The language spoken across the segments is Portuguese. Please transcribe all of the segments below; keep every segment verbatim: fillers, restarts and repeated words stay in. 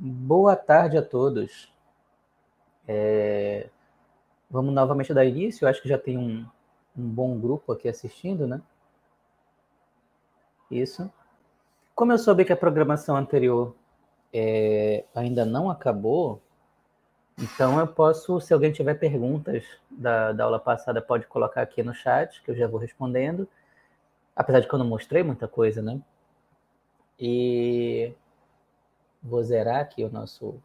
Boa tarde a todos. É, Vamos novamente dar início. Eu acho que já tem um, um bom grupo aqui assistindo, né? Isso. Como eu soube que a programação anterior é, ainda não acabou, então eu posso, se alguém tiver perguntas da, da aula passada, pode colocar aqui no chat, que eu já vou respondendo. Apesar de que eu não mostrei muita coisa, né? E vou zerar aqui o nosso...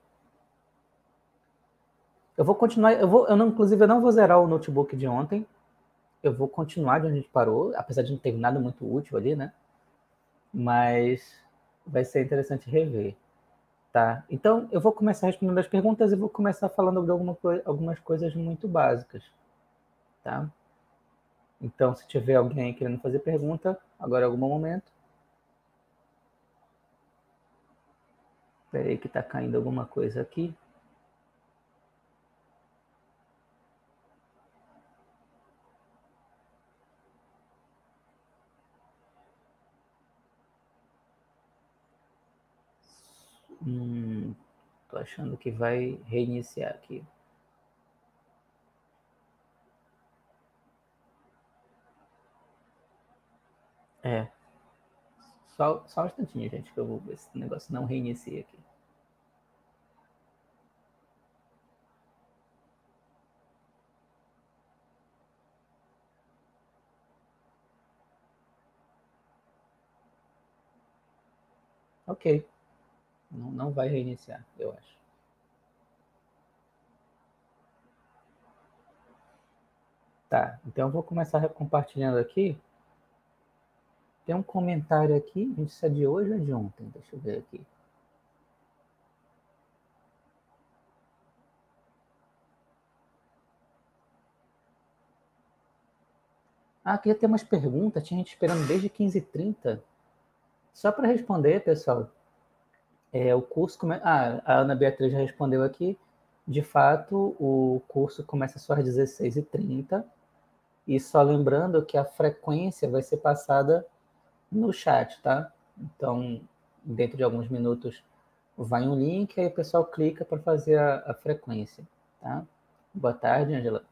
Eu vou continuar, eu vou, eu não, inclusive eu não vou zerar o notebook de ontem, eu vou continuar de onde a gente parou, apesar de não ter nada muito útil ali, né? Mas vai ser interessante rever, tá? Então, eu vou começar respondendo as perguntas e vou começar falando de alguma coi- algumas coisas muito básicas, tá? Então, se tiver alguém querendo fazer pergunta, agora é algum momento. Espera aí que tá caindo alguma coisa aqui. Hum, tô achando que vai reiniciar aqui. É, só, só um instantinho, gente, que eu vou ver se o negócio não reinicia aqui. Ok, não, não vai reiniciar, eu acho. Tá, então eu vou começar compartilhando aqui. Tem um comentário aqui, gente, isso é de hoje ou é de ontem? Deixa eu ver aqui. Ah, aqui tem umas perguntas, tinha gente esperando desde quinze e trinta. Só para responder, pessoal, é, o curso... Come... Ah, a Ana Beatriz já respondeu aqui. De fato, o curso começa só às dezesseis e trinta. E só lembrando que a frequência vai ser passada no chat, tá? Então, dentro de alguns minutos, vai um link, aí o pessoal clica para fazer a, a frequência, tá? Boa tarde, Angela.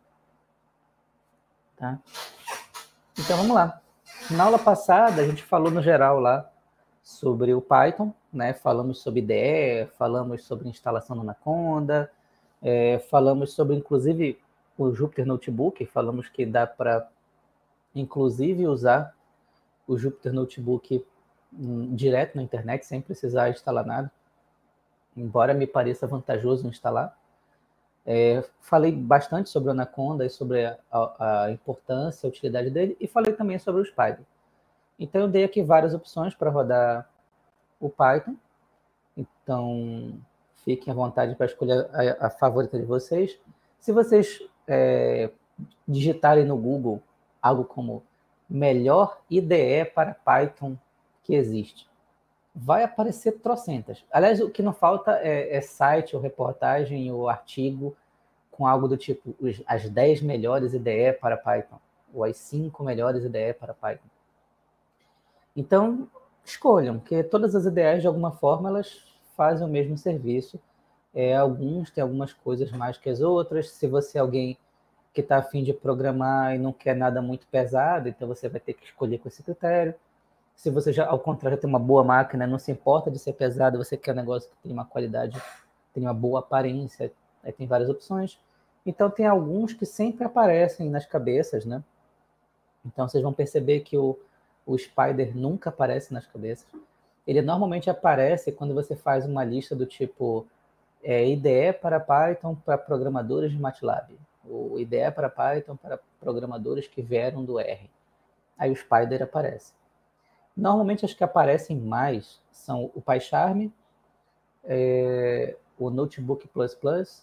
Tá? Então, vamos lá. Na aula passada, a gente falou no geral lá sobre o Python, né? Falamos sobre I D E, falamos sobre instalação no Anaconda, é, falamos sobre, inclusive, o Jupyter Notebook, falamos que dá para, inclusive, usar o Jupyter Notebook hum, direto na internet, sem precisar instalar nada, embora me pareça vantajoso instalar. É, falei bastante sobre o Anaconda e sobre a, a, a importância, a utilidade dele, e falei também sobre o Spyder. Então, eu dei aqui várias opções para rodar o Python. Então, fiquem à vontade para escolher a, a favorita de vocês. Se vocês é, digitarem no Google algo como melhor I D E para Python que existe, vai aparecer trocentas. Aliás, o que não falta é, é site, ou reportagem, ou artigo com algo do tipo as dez melhores I D E para Python, ou as cinco melhores I D E para Python. Então, escolham, que todas as I D Es, de alguma forma, elas fazem o mesmo serviço. É, alguns têm algumas coisas mais que as outras. Se você é alguém que está afim de programar e não quer nada muito pesado, então você vai ter que escolher com esse critério. Se você já, ao contrário, tem uma boa máquina, não se importa de ser pesado, você quer um negócio que tem uma qualidade, tem uma boa aparência, aí tem várias opções. Então, tem alguns que sempre aparecem nas cabeças, né? Então, vocês vão perceber que o, o Spyder nunca aparece nas cabeças. Ele normalmente aparece quando você faz uma lista do tipo é, I D E para Python para programadores de MATLAB, ou I D E para Python para programadores que vieram do R. Aí o Spyder aparece. Normalmente as que aparecem mais são o PyCharm, é, o Notebook plus plus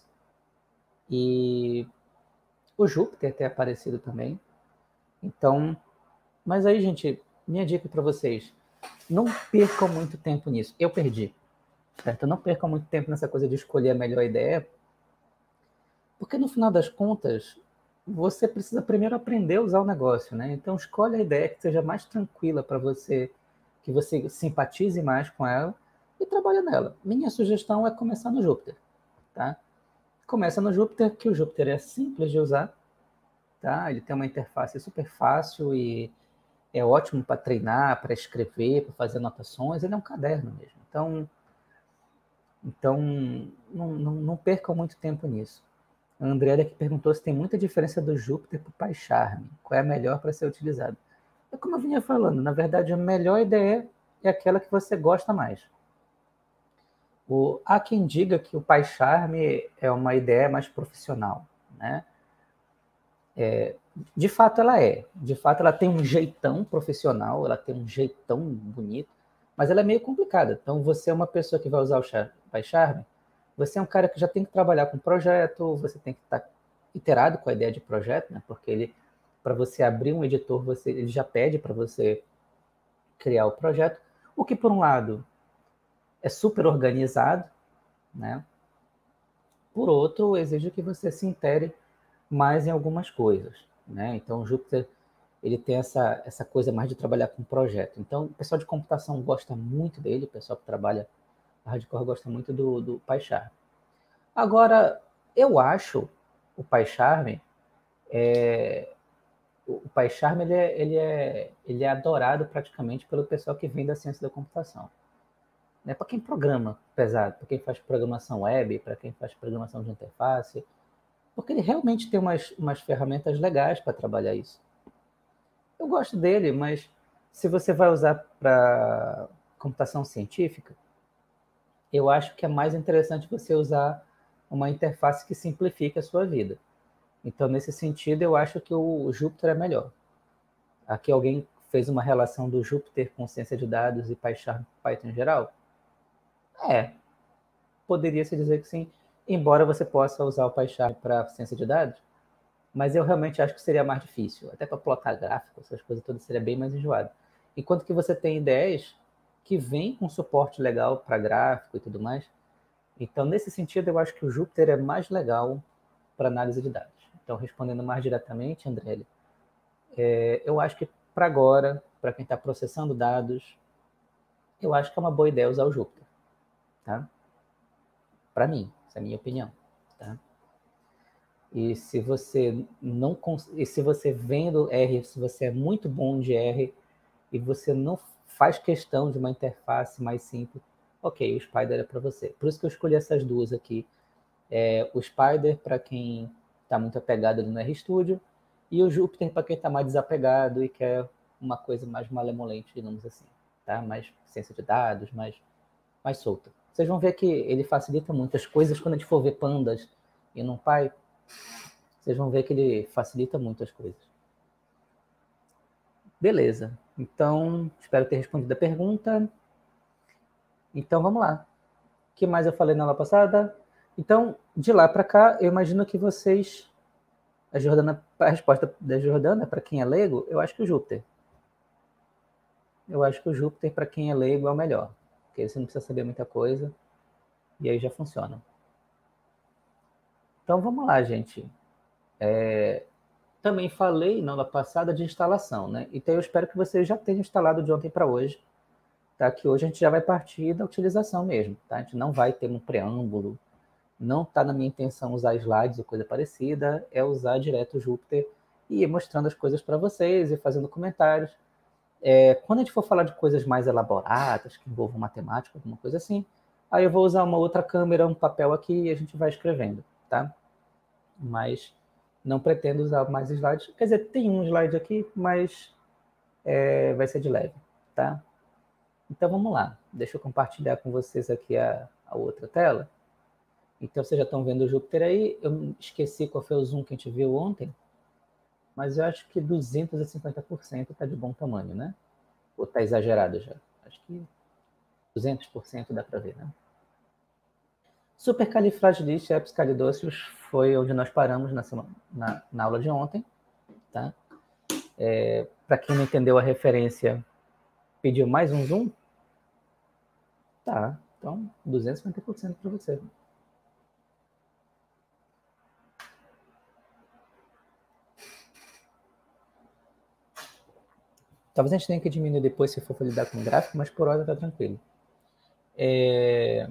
e o Jupyter tem aparecido também. Então, mas aí, gente, minha dica para vocês, não percam muito tempo nisso. Eu perdi, certo? Não percam muito tempo nessa coisa de escolher a melhor ideia, porque no final das contas, você precisa primeiro aprender a usar o negócio, né? Então, escolhe a ideia que seja mais tranquila para você, que você simpatize mais com ela, e trabalha nela. Minha sugestão é começar no Júpiter, tá? Começa no Júpiter, que o Júpiter é simples de usar, tá? Ele tem uma interface super fácil e é ótimo para treinar, para escrever, para fazer anotações. Ele é um caderno mesmo. Então, então não, não, não percam muito tempo nisso. A Andrea que perguntou se tem muita diferença do Júpiter para o PyCharm. Qual é a melhor para ser utilizado? É como eu vinha falando, na verdade, a melhor ideia é aquela que você gosta mais. O, há quem diga que o PyCharm é uma ideia mais profissional, né? É, de fato ela é. De fato ela tem um jeitão profissional, ela tem um jeitão bonito, mas ela é meio complicada. Então você é uma pessoa que vai usar o PyCharm, você é um cara que já tem que trabalhar com projeto, você tem que estar iterado com a ideia de projeto, né? Porque ele, para você abrir um editor, você, ele já pede para você criar o projeto, o que por um lado é super organizado, né? Por outro, exige que você se intere mais em algumas coisas, né? Então, o Júpiter ele tem essa, essa coisa mais de trabalhar com projeto. Então, o pessoal de computação gosta muito dele, o pessoal que trabalha hardcore gosta muito do, do PyCharm. Agora, eu acho o PyCharm, é, o PyCharm ele é, ele, é, ele é adorado praticamente pelo pessoal que vem da ciência da computação. Né? Para quem programa pesado, para quem faz programação web, para quem faz programação de interface, porque ele realmente tem umas, umas ferramentas legais para trabalhar isso. Eu gosto dele, mas se você vai usar para computação científica, eu acho que é mais interessante você usar uma interface que simplifique a sua vida. Então, nesse sentido, eu acho que o Jupyter é melhor. Aqui alguém fez uma relação do Jupyter com ciência de dados e PyCharm, Python em geral? É, poderia se dizer que sim, embora você possa usar o PyCharm para ciência de dados, mas eu realmente acho que seria mais difícil. Até para plotar gráfico, essas coisas todas, seria bem mais enjoado. Enquanto que você tem ideias que vêm com suporte legal para gráfico e tudo mais. Então, nesse sentido, eu acho que o Jupyter é mais legal para análise de dados. Então, respondendo mais diretamente, André, é, eu acho que para agora, para quem está processando dados, eu acho que é uma boa ideia usar o Jupyter. Tá? Para mim, essa é a minha opinião. Tá? E se você não e se você vem do R, se você é muito bom de R e você não faz questão de uma interface mais simples, ok, o Spider é para você. Por isso que eu escolhi essas duas aqui. É, o Spider para quem está muito apegado no RStudio e o Jupyter para quem está mais desapegado e quer uma coisa mais malemolente, digamos assim, tá? Mais ciência de dados, mais, mais solta. Vocês vão ver que ele facilita muitas coisas quando a gente for ver pandas e não Py. Vocês vão ver que ele facilita muito as coisas. Beleza. Então, espero ter respondido a pergunta. Então, vamos lá. O que mais eu falei na aula passada? Então, de lá para cá, eu imagino que vocês... A, Jordana, a resposta da Jordana, para quem é leigo, eu acho que o Júpiter. Eu acho que o Júpiter, para quem é leigo, é o melhor. Porque você não precisa saber muita coisa. E aí já funciona. Então, vamos lá, gente. É... Também falei na aula passada de instalação, né? Então eu espero que vocês já tenham instalado de ontem para hoje, tá? Que hoje a gente já vai partir da utilização mesmo, tá? A gente não vai ter um preâmbulo, não está na minha intenção usar slides ou coisa parecida, é usar direto o Jupyter e ir mostrando as coisas para vocês e fazendo comentários. É, quando a gente for falar de coisas mais elaboradas, que envolvam matemática, alguma coisa assim, aí eu vou usar uma outra câmera, um papel aqui e a gente vai escrevendo, tá? Mas não pretendo usar mais slides. Quer dizer, tem um slide aqui, mas é, vai ser de leve, tá? Então vamos lá. Deixa eu compartilhar com vocês aqui a, a outra tela. Então vocês já estão vendo o Júpiter aí. Eu esqueci qual foi o zoom que a gente viu ontem, mas eu acho que duzentos e cinquenta por cento está de bom tamanho, né? Ou está exagerado já? Acho que duzentos por cento dá para ver, né? Supercalifragilisticexpialidocious foi onde nós paramos na, semana, na, na aula de ontem, tá? É, para quem não entendeu a referência, pediu mais um zoom? Tá, então duzentos e cinquenta por cento para você. Talvez a gente tenha que diminuir depois se for lidar com o gráfico, mas por hora tá tranquilo. É...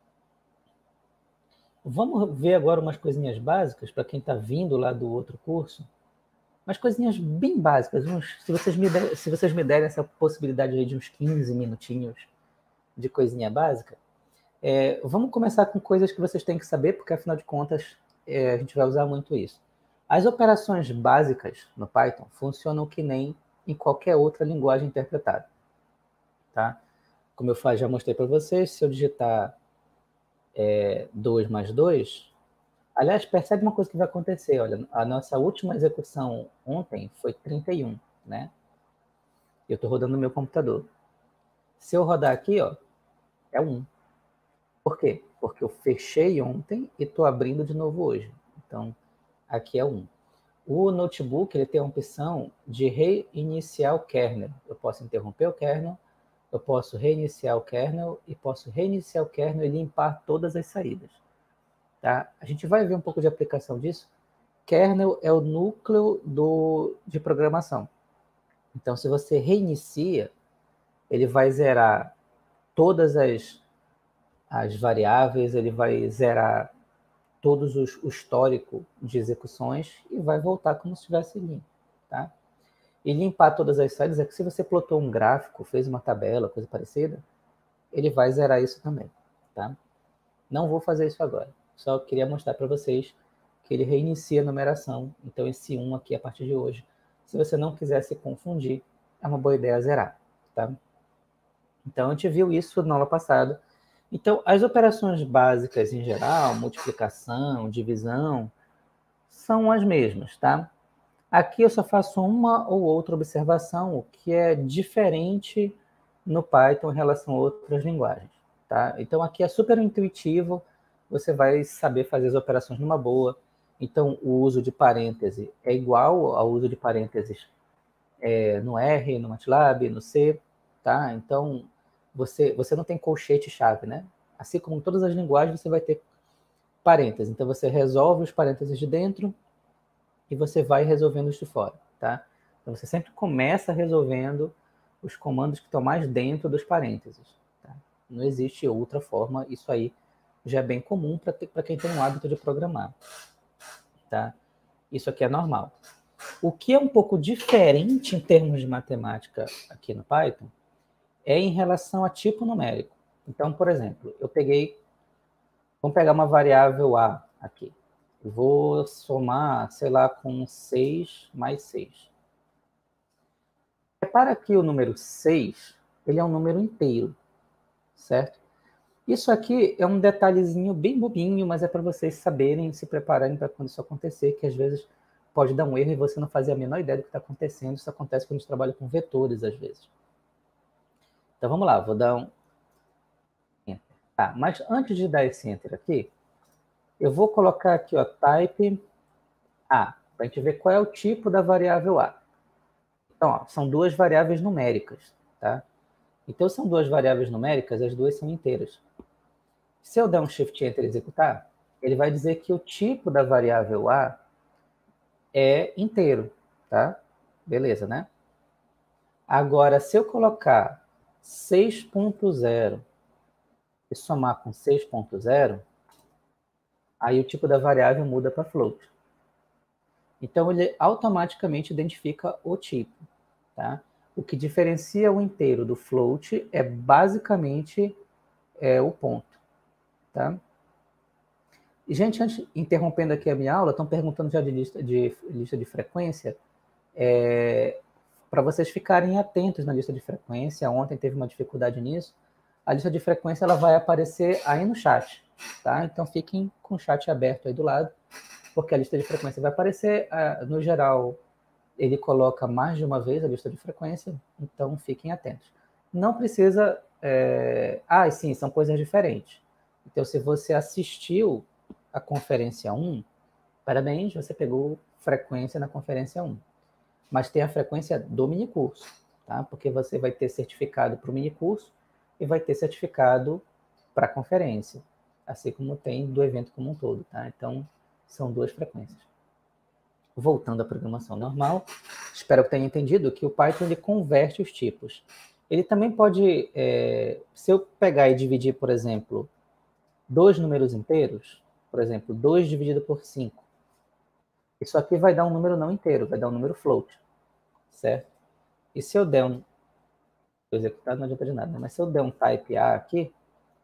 Vamos ver agora umas coisinhas básicas para quem está vindo lá do outro curso. Umas coisinhas bem básicas. Uns, se, vocês me der, se vocês me derem essa possibilidade aí de uns quinze minutinhos de coisinha básica, é, vamos começar com coisas que vocês têm que saber, porque afinal de contas é, a gente vai usar muito isso. As operações básicas no Python funcionam que nem em qualquer outra linguagem interpretada. Tá? Como eu já mostrei para vocês, se eu digitar é, dois mais dois, aliás, percebe uma coisa que vai acontecer. Olha, a nossa última execução ontem foi trinta e um, né? Eu estou rodando no meu computador. Se eu rodar aqui, ó, é um. Por quê? Porque eu fechei ontem e estou abrindo de novo hoje. Então, aqui é um. O notebook ele tem a opção de reiniciar o kernel. Eu posso interromper o kernel, eu posso reiniciar o kernel e posso reiniciar o kernel e limpar todas as saídas. Tá? A gente vai ver um pouco de aplicação disso. Kernel é o núcleo do, de programação. Então, se você reinicia, ele vai zerar todas as, as variáveis, ele vai zerar todos os, o histórico de execuções e vai voltar como se estivesse limpo. Tá? E limpar todas as saídas é que se você plotou um gráfico, fez uma tabela, coisa parecida, ele vai zerar isso também. Tá? Não vou fazer isso agora. Só queria mostrar para vocês que ele reinicia a numeração. Então, esse um aqui, a partir de hoje, se você não quiser se confundir, é uma boa ideia zerar. Tá? Então, a gente viu isso na aula passada. Então, as operações básicas em geral, multiplicação, divisão, são as mesmas, tá? Aqui eu só faço uma ou outra observação, o que é diferente no Python em relação a outras linguagens, tá? Então, aqui é super intuitivo, você vai saber fazer as operações numa boa. Então, o uso de parêntese é igual ao uso de parênteses é, no R, no MATLAB, no C, tá? Então, você, você não tem colchete-chave, né? Assim como em todas as linguagens, você vai ter parênteses. Então, você resolve os parênteses de dentro e você vai resolvendo os de fora, tá? Então, você sempre começa resolvendo os comandos que estão mais dentro dos parênteses. Tá? Não existe outra forma, isso aí já é bem comum para quem tem um hábito de programar. Tá? Isso aqui é normal. O que é um pouco diferente em termos de matemática aqui no Python é em relação a tipo numérico. Então, por exemplo, eu peguei, vamos pegar uma variável A aqui. Eu vou somar, sei lá, com seis mais seis. Repara que o número seis, ele é um número inteiro, certo? Isso aqui é um detalhezinho bem bobinho, mas é para vocês saberem, se prepararem para quando isso acontecer, que às vezes pode dar um erro e você não fazer a menor ideia do que está acontecendo. Isso acontece quando a gente trabalha com vetores, às vezes. Então, vamos lá, vou dar um Enter. Tá, mas antes de dar esse Enter aqui, eu vou colocar aqui, ó, type A, para a gente ver qual é o tipo da variável A. Então, ó, são duas variáveis numéricas, tá? Então, são duas variáveis numéricas, as duas são inteiras. Se eu der um Shift Enter e executar, ele vai dizer que o tipo da variável A é inteiro, tá? Beleza, né? Agora, se eu colocar seis ponto zero e somar com seis ponto zero, aí o tipo da variável muda para float. Então, ele automaticamente identifica o tipo, tá? O que diferencia o inteiro do float é basicamente é, o ponto, tá? E, gente, antes, interrompendo aqui a minha aula, estão perguntando já de lista de, lista de frequência, é, para vocês ficarem atentos na lista de frequência. Ontem teve uma dificuldade nisso. A lista de frequência ela vai aparecer aí no chat, tá? Então, fiquem com o chat aberto aí do lado, porque a lista de frequência vai aparecer, no geral, ele coloca mais de uma vez a lista de frequência, então fiquem atentos. Não precisa... É... Ah, sim, são coisas diferentes. Então, se você assistiu a conferência um, parabéns, você pegou frequência na conferência um. Mas tem a frequência do minicurso, tá? Porque você vai ter certificado para o minicurso e vai ter certificado para a conferência, assim como tem do evento como um todo, tá? Então, são duas frequências. Voltando à programação normal, espero que tenha entendido que o Python ele converte os tipos. Ele também pode, é, se eu pegar e dividir, por exemplo, dois números inteiros, por exemplo, dois dividido por cinco, isso aqui vai dar um número não inteiro, vai dar um número float, certo? E se eu der um, executado não adianta de nada, né? Mas se eu der um type A aqui,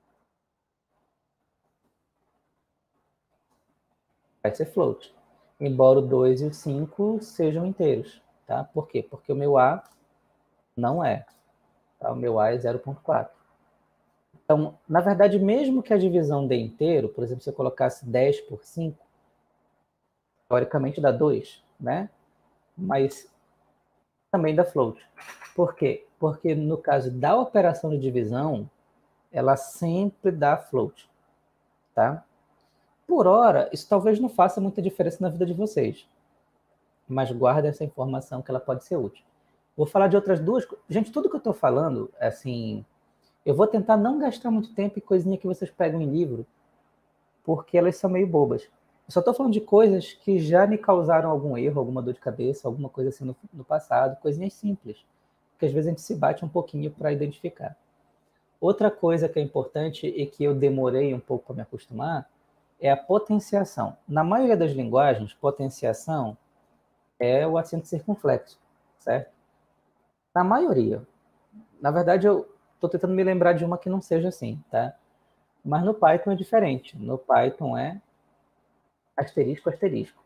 vai ser float. Embora o dois e o cinco sejam inteiros, tá? Por quê? Porque o meu A não é, tá? O meu A é zero ponto quatro. Então, na verdade, mesmo que a divisão dê inteiro, por exemplo, se eu colocasse dez por cinco, teoricamente dá dois, né? Mas também dá float. Por quê? Porque no caso da operação de divisão, ela sempre dá float, tá? Por hora, isso talvez não faça muita diferença na vida de vocês, mas guarda essa informação que ela pode ser útil. Vou falar de outras duas. Gente, tudo que eu estou falando, assim, eu vou tentar não gastar muito tempo em coisinha que vocês pegam em livro, porque elas são meio bobas. Eu só estou falando de coisas que já me causaram algum erro, alguma dor de cabeça, alguma coisa assim no, no passado, coisinhas simples, que às vezes a gente se bate um pouquinho para identificar. Outra coisa que é importante e que eu demorei um pouco para me acostumar é a potenciação. Na maioria das linguagens, potenciação é o acento circunflexo, certo? Na maioria. Na verdade, eu estou tentando me lembrar de uma que não seja assim, tá? Mas no Python é diferente. No Python é asterisco, asterisco.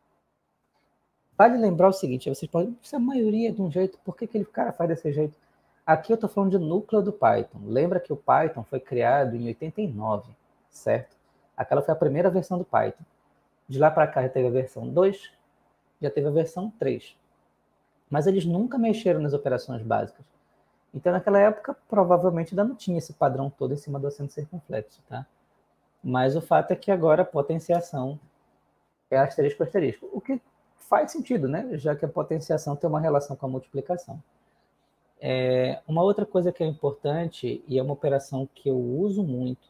Vale lembrar o seguinte, vocês podem, se a maioria é de um jeito, por que aquele cara faz desse jeito? Aqui eu estou falando de núcleo do Python. Lembra que o Python foi criado em oitenta e nove, certo? Aquela foi a primeira versão do Python. De lá para cá já teve a versão dois, já teve a versão três. Mas eles nunca mexeram nas operações básicas. Então, naquela época, provavelmente ainda não tinha esse padrão todo em cima do acento circunflexo, tá? Mas o fato é que agora a potenciação é asterisco asterisco, o que faz sentido, né? Já que a potenciação tem uma relação com a multiplicação. É, uma outra coisa que é importante, e é uma operação que eu uso muito,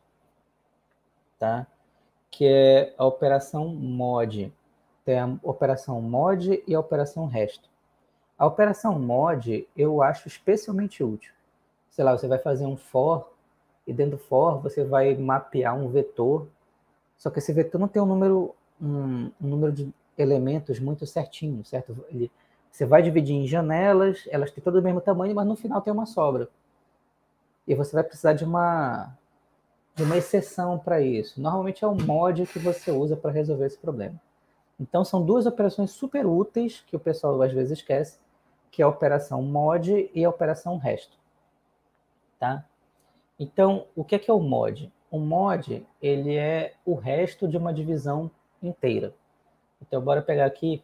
tá? Que é a operação mod. Tem a operação mod e a operação resto. A operação mod eu acho especialmente útil. Sei lá, você vai fazer um for, e dentro do for você vai mapear um vetor, só que esse vetor não tem um número, um, um número de elementos muito certinho, certo? Ele, você vai dividir em janelas, elas têm todo o mesmo tamanho, mas no final tem uma sobra. E você vai precisar de uma, de uma exceção para isso. Normalmente é o mod que você usa para resolver esse problema. Então são duas operações super úteis que o pessoal às vezes esquece, que é a operação mod e a operação resto. Tá? Então, o que é, que é o mod? O mod, ele é o resto de uma divisão inteira. Então, bora pegar aqui,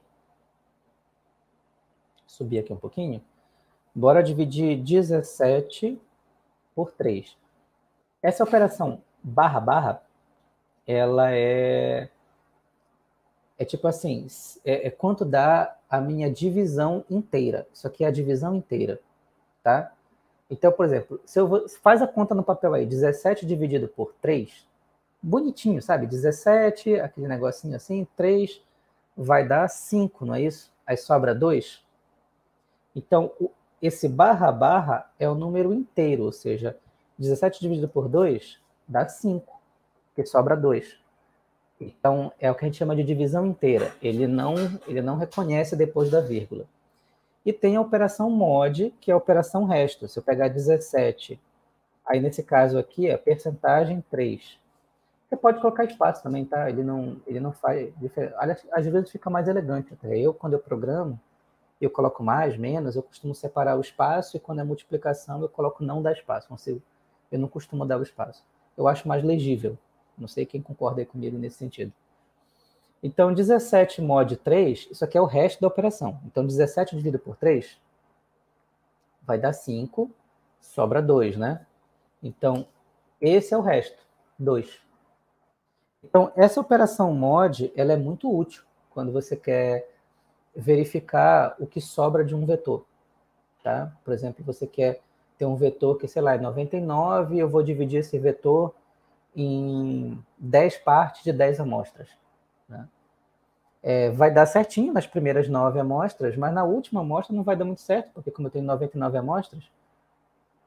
subir aqui um pouquinho, bora dividir dezessete por três. Essa operação barra barra, ela é, é tipo assim, é, é quanto dá a minha divisão inteira. Isso aqui é a divisão inteira, tá? Então, por exemplo, se eu vou, faz a conta no papel aí, dezessete dividido por três, bonitinho, sabe? dezessete, aquele negocinho assim, três, vai dar cinco, não é isso? Aí sobra dois. Então, esse barra barra é o número inteiro, ou seja, dezessete dividido por dois dá cinco, que sobra dois. Então, é o que a gente chama de divisão inteira. Ele não, ele não reconhece depois da vírgula. E tem a operação mod, que é a operação resto. Se eu pegar dezessete, aí nesse caso aqui é percentagem três. Você pode colocar espaço também, tá? Ele não, ele não faz diferença. Às vezes fica mais elegante até. Eu, quando eu programo, eu coloco mais, menos, eu costumo separar o espaço e quando é multiplicação eu coloco não dar espaço. Não sei, eu não costumo dar o espaço. Eu acho mais legível. Não sei quem concorda aí comigo nesse sentido. Então, dezessete mod três, isso aqui é o resto da operação. Então, dezessete dividido por três vai dar cinco, sobra dois, né? Então, esse é o resto, dois. Então, essa operação mod, ela é muito útil quando você quer verificar o que sobra de um vetor, tá? Por exemplo, você quer ter um vetor que, sei lá, é noventa e nove, eu vou dividir esse vetor em dez partes de dez amostras, né? É, vai dar certinho nas primeiras nove amostras, mas na última amostra não vai dar muito certo, porque como eu tenho noventa e nove amostras,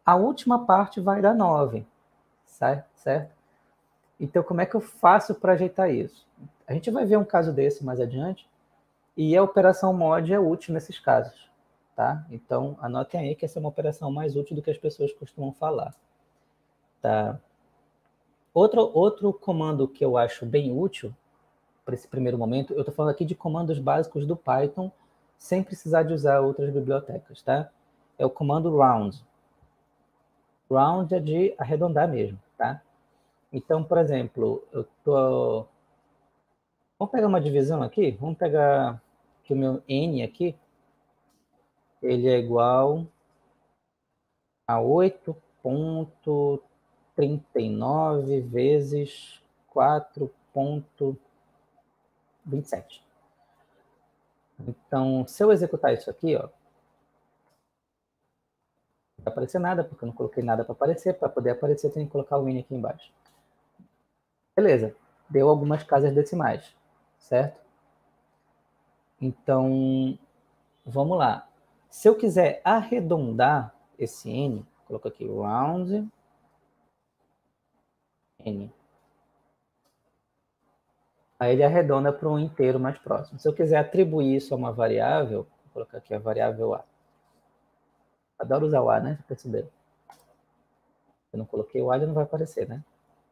a última parte vai dar nove, certo? Então, como é que eu faço para ajeitar isso? A gente vai ver um caso desse mais adiante, e a operação mod é útil nesses casos, tá? Então, anotem aí que essa é uma operação mais útil do que as pessoas costumam falar, tá? Outro, outro comando que eu acho bem útil para esse primeiro momento, eu estou falando aqui de comandos básicos do Python, sem precisar de usar outras bibliotecas, tá? É o comando round. Round é de arredondar mesmo, tá? Então, por exemplo, eu tô... Vamos pegar uma divisão aqui? Vamos pegar que o meu n aqui, ele é igual a oito ponto trinta e nove vezes quatro ponto vinte e sete. Então, se eu executar isso aqui, ó, não vai aparecer nada, porque eu não coloquei nada para aparecer. Para poder aparecer, eu tenho que colocar o n aqui embaixo. Beleza, deu algumas casas decimais, certo? Então, vamos lá. Se eu quiser arredondar esse n, coloco aqui round n. Aí ele arredonda para um inteiro mais próximo. Se eu quiser atribuir isso a uma variável, vou colocar aqui a variável a. Adoro usar o a, né? Perceberam? Eu não coloquei o a, ele não vai aparecer, né?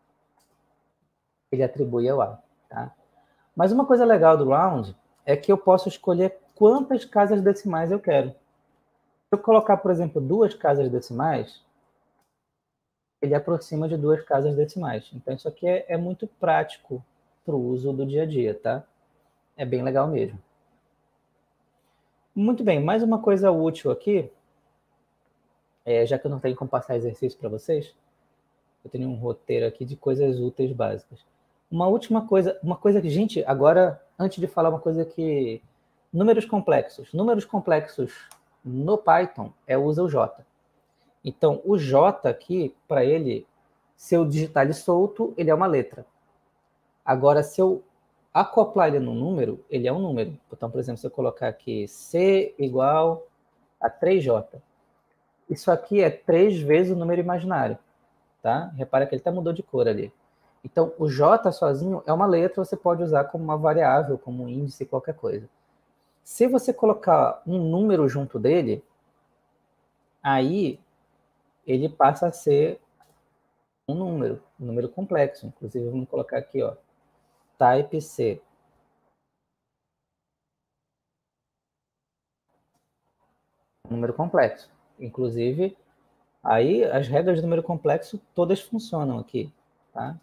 Ele atribui ao a, tá? Mas uma coisa legal do round é que eu posso escolher quantas casas decimais eu quero. Se eu colocar, por exemplo, duas casas decimais, ele aproxima de duas casas decimais. Então, isso aqui é, é muito prático para o uso do dia a dia, tá? É bem legal mesmo. Muito bem, mais uma coisa útil aqui, é, já que eu não tenho como passar exercício para vocês, eu tenho um roteiro aqui de coisas úteis básicas. Uma última coisa, uma coisa que, gente, agora, antes de falar uma coisa que... Números complexos. Números complexos no Python é usa o J. Então, o J aqui, para ele, se eu digitar ele solto, ele é uma letra. Agora, se eu acoplar ele no número, ele é um número. Então, por exemplo, se eu colocar aqui C igual a três J, isso aqui é três vezes o número imaginário, tá? Repara que ele até mudou de cor ali. Então, o J sozinho é uma letra, você pode usar como uma variável, como um índice, qualquer coisa. Se você colocar um número junto dele, aí ele passa a ser um número, um número complexo. Inclusive, vamos colocar aqui, ó, type C. Um número complexo. Inclusive, aí as regras do número complexo todas funcionam aqui, tá?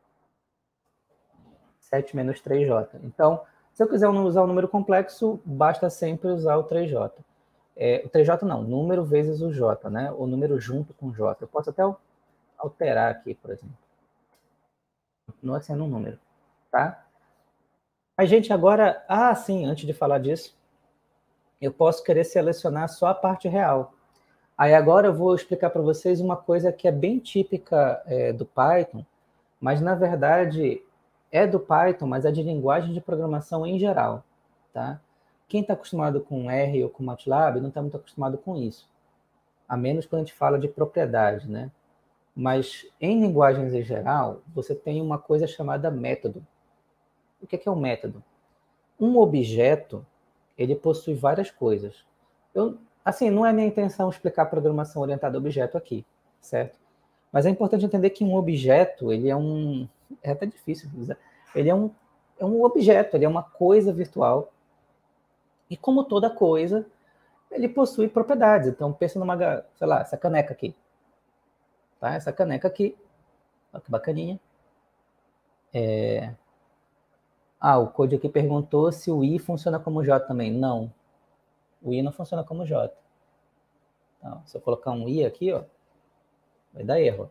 sete menos três J. Então, se eu quiser usar o número complexo, basta sempre usar o três J. É, o três J não, número vezes o J, né? O número junto com o J. Eu posso até alterar aqui, por exemplo. Continua sendo um número, tá? A gente agora... Ah, sim, antes de falar disso, eu posso querer selecionar só a parte real. Aí agora eu vou explicar para vocês uma coisa que é bem típica é, do Python, mas na verdade é do Python, mas é de linguagem de programação em geral, tá? Quem está acostumado com R ou com MATLAB não está muito acostumado com isso, a menos quando a gente fala de propriedade, né? Mas em linguagens em geral, você tem uma coisa chamada método. O que é um método? Um objeto, ele possui várias coisas. Eu, assim, não é minha intenção explicar programação orientada a objeto aqui, certo? Mas é importante entender que um objeto, ele é um... É até difícil usar. Ele é um, é um objeto, ele é uma coisa virtual. E como toda coisa, ele possui propriedades. Então, pensa numa, sei lá, essa caneca aqui. Tá? Essa caneca aqui, olha que bacaninha. É... Ah, o code aqui perguntou se o i funciona como j também. Não, o i não funciona como j. Então, se eu colocar um i aqui, ó, vai dar erro.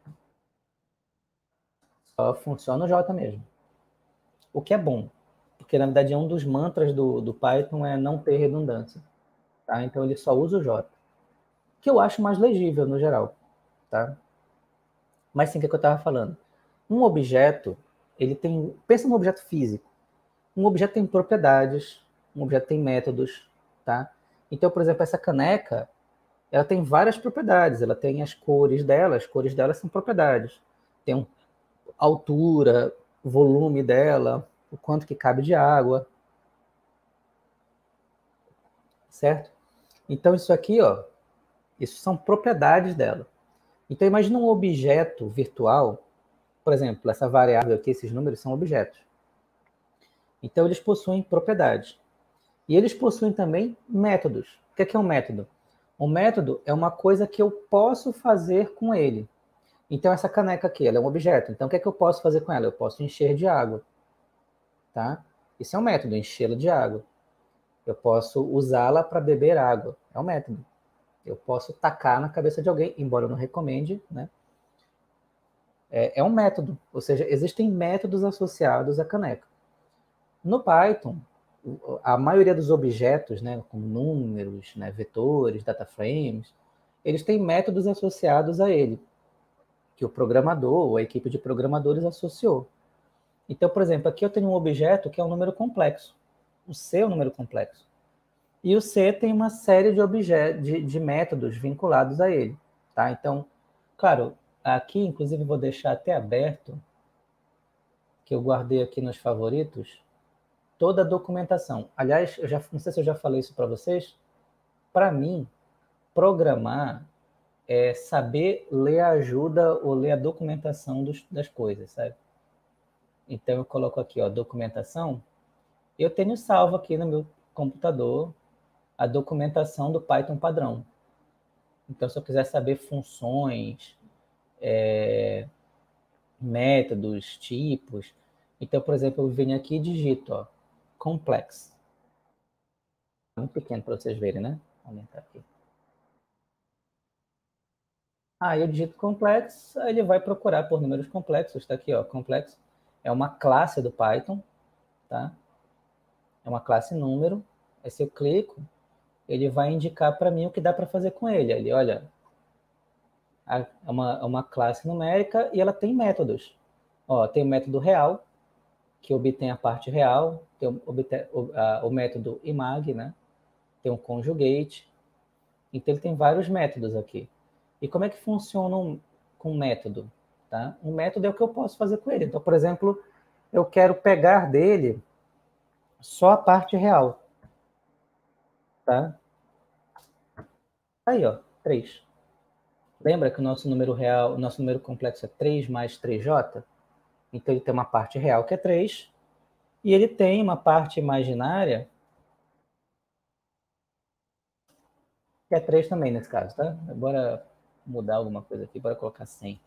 Só funciona o j mesmo. O que é bom, porque na verdade é um dos mantras do, do Python é não ter redundância. Tá? Então ele só usa o j. Que eu acho mais legível no geral. Tá? Mas sim, o que eu estava falando? Um objeto, ele tem... Pensa num objeto físico. Um objeto tem propriedades, um objeto tem métodos, tá? Então, por exemplo, essa caneca, ela tem várias propriedades, ela tem as cores dela, as cores dela são propriedades. Tem um, altura, volume dela, o quanto que cabe de água, certo? Então isso aqui, ó, isso são propriedades dela. Então imagina um objeto virtual, por exemplo, essa variável aqui, esses números são objetos. Então eles possuem propriedades. E eles possuem também métodos. O que é um método? Um método é uma coisa que eu posso fazer com ele. Então essa caneca aqui, ela é um objeto. Então o que é que eu posso fazer com ela? Eu posso encher de água. Tá? Isso é um método, enchê-la de água. Eu posso usá-la para beber água. É um método. Eu posso tacar na cabeça de alguém, embora eu não recomende, né? É, é um método. Ou seja, existem métodos associados à caneca. No Python, a maioria dos objetos, né, como números, né, vetores, data frames, eles têm métodos associados a ele, que o programador ou a equipe de programadores associou. Então, por exemplo, aqui eu tenho um objeto que é um número complexo. O C é um número complexo. E o C tem uma série de, objetos, de, de métodos vinculados a ele. Tá? Então, claro, aqui, inclusive, vou deixar até aberto, que eu guardei aqui nos favoritos, toda a documentação. Aliás, eu já, não sei se eu já falei isso para vocês, para mim, programar é saber ler a ajuda ou ler a documentação dos, das coisas, sabe? Então, eu coloco aqui, ó, documentação. Eu tenho salvo aqui no meu computador a documentação do Python padrão. Então, se eu quiser saber funções, é, métodos, tipos, então, por exemplo, eu venho aqui e digito, ó, complex. Muito pequeno para vocês verem, né? Vou aumentar aqui. Aí eu digito complex, aí ele vai procurar por números complexos. Está aqui, ó, complex é uma classe do Python, tá? É uma classe número. Aí se eu clico, ele vai indicar para mim o que dá para fazer com ele. Ali, olha, é uma, uma classe numérica e ela tem métodos. Ó, tem o método real, que obtém a parte real, tem o, obtém, o, a, o método imag, né? Tem o conjugate. Então ele tem vários métodos aqui. E como é que funciona um, com um método? Tá? Um método é o que eu posso fazer com ele. Então, por exemplo, eu quero pegar dele só a parte real. Tá? Aí, ó, três. Lembra que o nosso número real, o nosso número complexo é três mais três j? Então ele tem uma parte real que é três, e ele tem uma parte imaginária que é três também nesse caso, tá? Bora mudar alguma coisa aqui, bora colocar cem.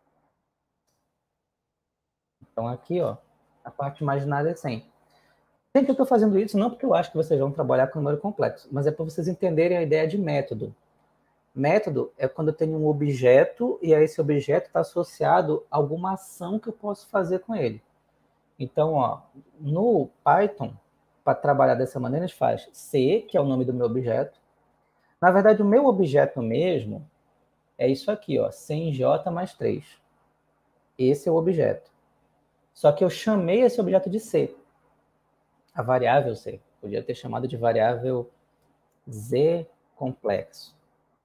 Então aqui, ó, a parte imaginária é cem. Gente, eu estou fazendo isso não porque eu acho que vocês vão trabalhar com número complexo, mas é para vocês entenderem a ideia de método. Método é quando eu tenho um objeto e esse objeto está associado a alguma ação que eu posso fazer com ele. Então, ó, no Python, para trabalhar dessa maneira, a gente faz C, que é o nome do meu objeto. Na verdade, o meu objeto mesmo é isso aqui, ó, cem j mais três. Esse é o objeto. Só que eu chamei esse objeto de C. A variável C. Podia ter chamado de variável Z complexo.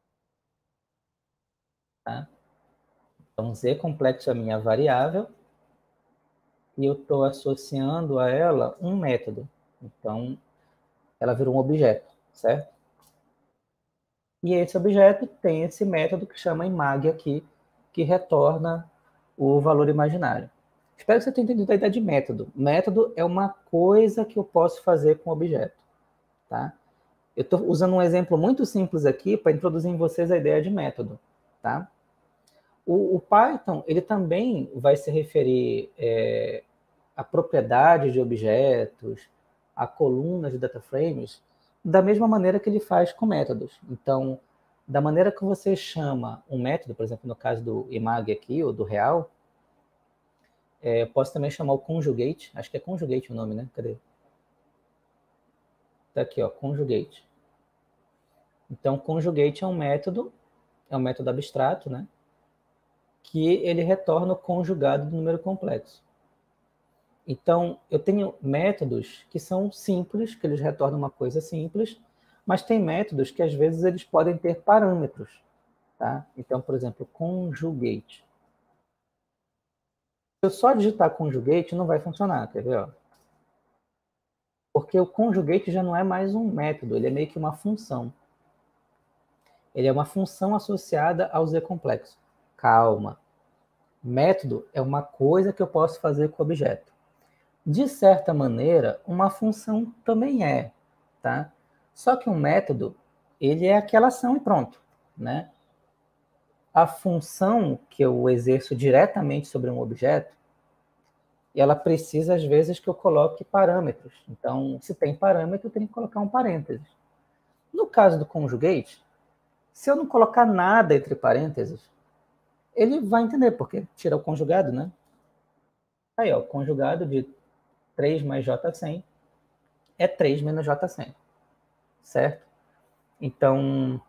Tá? Então, Z complexo é a minha variável e eu estou associando a ela um método. Então, ela virou um objeto, certo? E esse objeto tem esse método que chama imag aqui, que retorna o valor imaginário. Espero que você tenha entendido a ideia de método. Método é uma coisa que eu posso fazer com o objeto. Tá? Eu estou usando um exemplo muito simples aqui para introduzir em vocês a ideia de método. Tá? O, o Python ele também vai se referir é, a propriedades de objetos, a colunas de data frames, da mesma maneira que ele faz com métodos. Então, da maneira que você chama um método, por exemplo, no caso do imag aqui, ou do real, é, posso também chamar o conjugate, acho que é conjugate o nome, né? Cadê? Tá aqui, ó, conjugate. Então, conjugate é um método, é um método abstrato, né? Que ele retorna o conjugado do número complexo. Então, eu tenho métodos que são simples, que eles retornam uma coisa simples, Mas tem métodos que, às vezes, eles podem ter parâmetros, tá? Então, por exemplo, conjugate. Se eu só digitar conjugate, não vai funcionar, quer ver? Ó? Porque o conjugate já não é mais um método, ele é meio que uma função. Ele é uma função associada ao Z complexo. Calma. Método é uma coisa que eu posso fazer com o objeto. De certa maneira, uma função também é, tá? Só que um método, ele é aquela ação e pronto, né? A função que eu exerço diretamente sobre um objeto, ela precisa, às vezes, que eu coloque parâmetros. Então, se tem parâmetro, eu tenho que colocar um parênteses. No caso do conjugate, se eu não colocar nada entre parênteses, ele vai entender, porque tira o conjugado, né? Aí, ó, conjugado de três mais J cem é três menos J cem, certo? Então,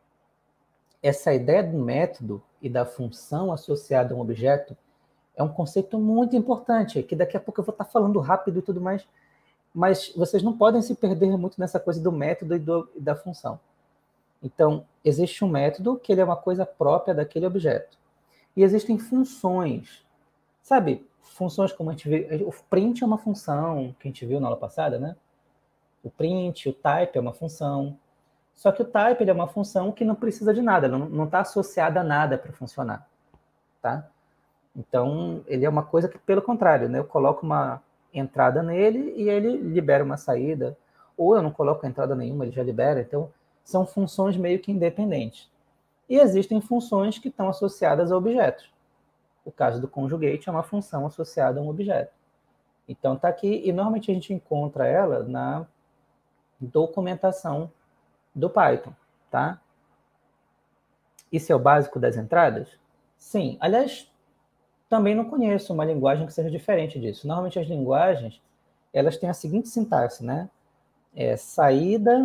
essa ideia do método e da função associada a um objeto é um conceito muito importante, que daqui a pouco eu vou estar falando rápido e tudo mais, mas vocês não podem se perder muito nessa coisa do método e, do, e da função. Então, existe um método que ele é uma coisa própria daquele objeto. E existem funções, sabe? Funções como a gente viu, o print é uma função que a gente viu na aula passada, né? O print, o type é uma função. Só que o type ele é uma função que não precisa de nada, não está associada a nada para funcionar, tá? Então, ele é uma coisa que, pelo contrário, né? Eu coloco uma entrada nele e ele libera uma saída. Ou eu não coloco entrada nenhuma, ele já libera. Então, são funções meio que independentes. E existem funções que estão associadas a objetos. O caso do conjugate é uma função associada a um objeto. Então, está aqui, e normalmente a gente encontra ela na documentação do Python, tá? Isso é o básico das entradas? Sim. Aliás, também não conheço uma linguagem que seja diferente disso. Normalmente as linguagens, elas têm a seguinte sintaxe, né? É saída,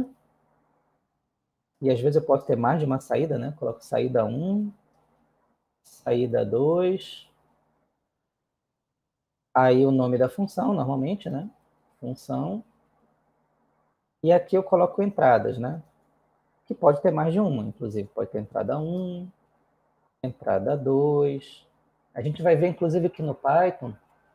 e às vezes eu posso ter mais de uma saída, né? Coloco saída um, saída dois, aí o nome da função, normalmente, né? Função. E aqui eu coloco entradas, né? Que pode ter mais de uma, inclusive. Pode ter entrada um, entrada dois. A gente vai ver, inclusive, que no Python,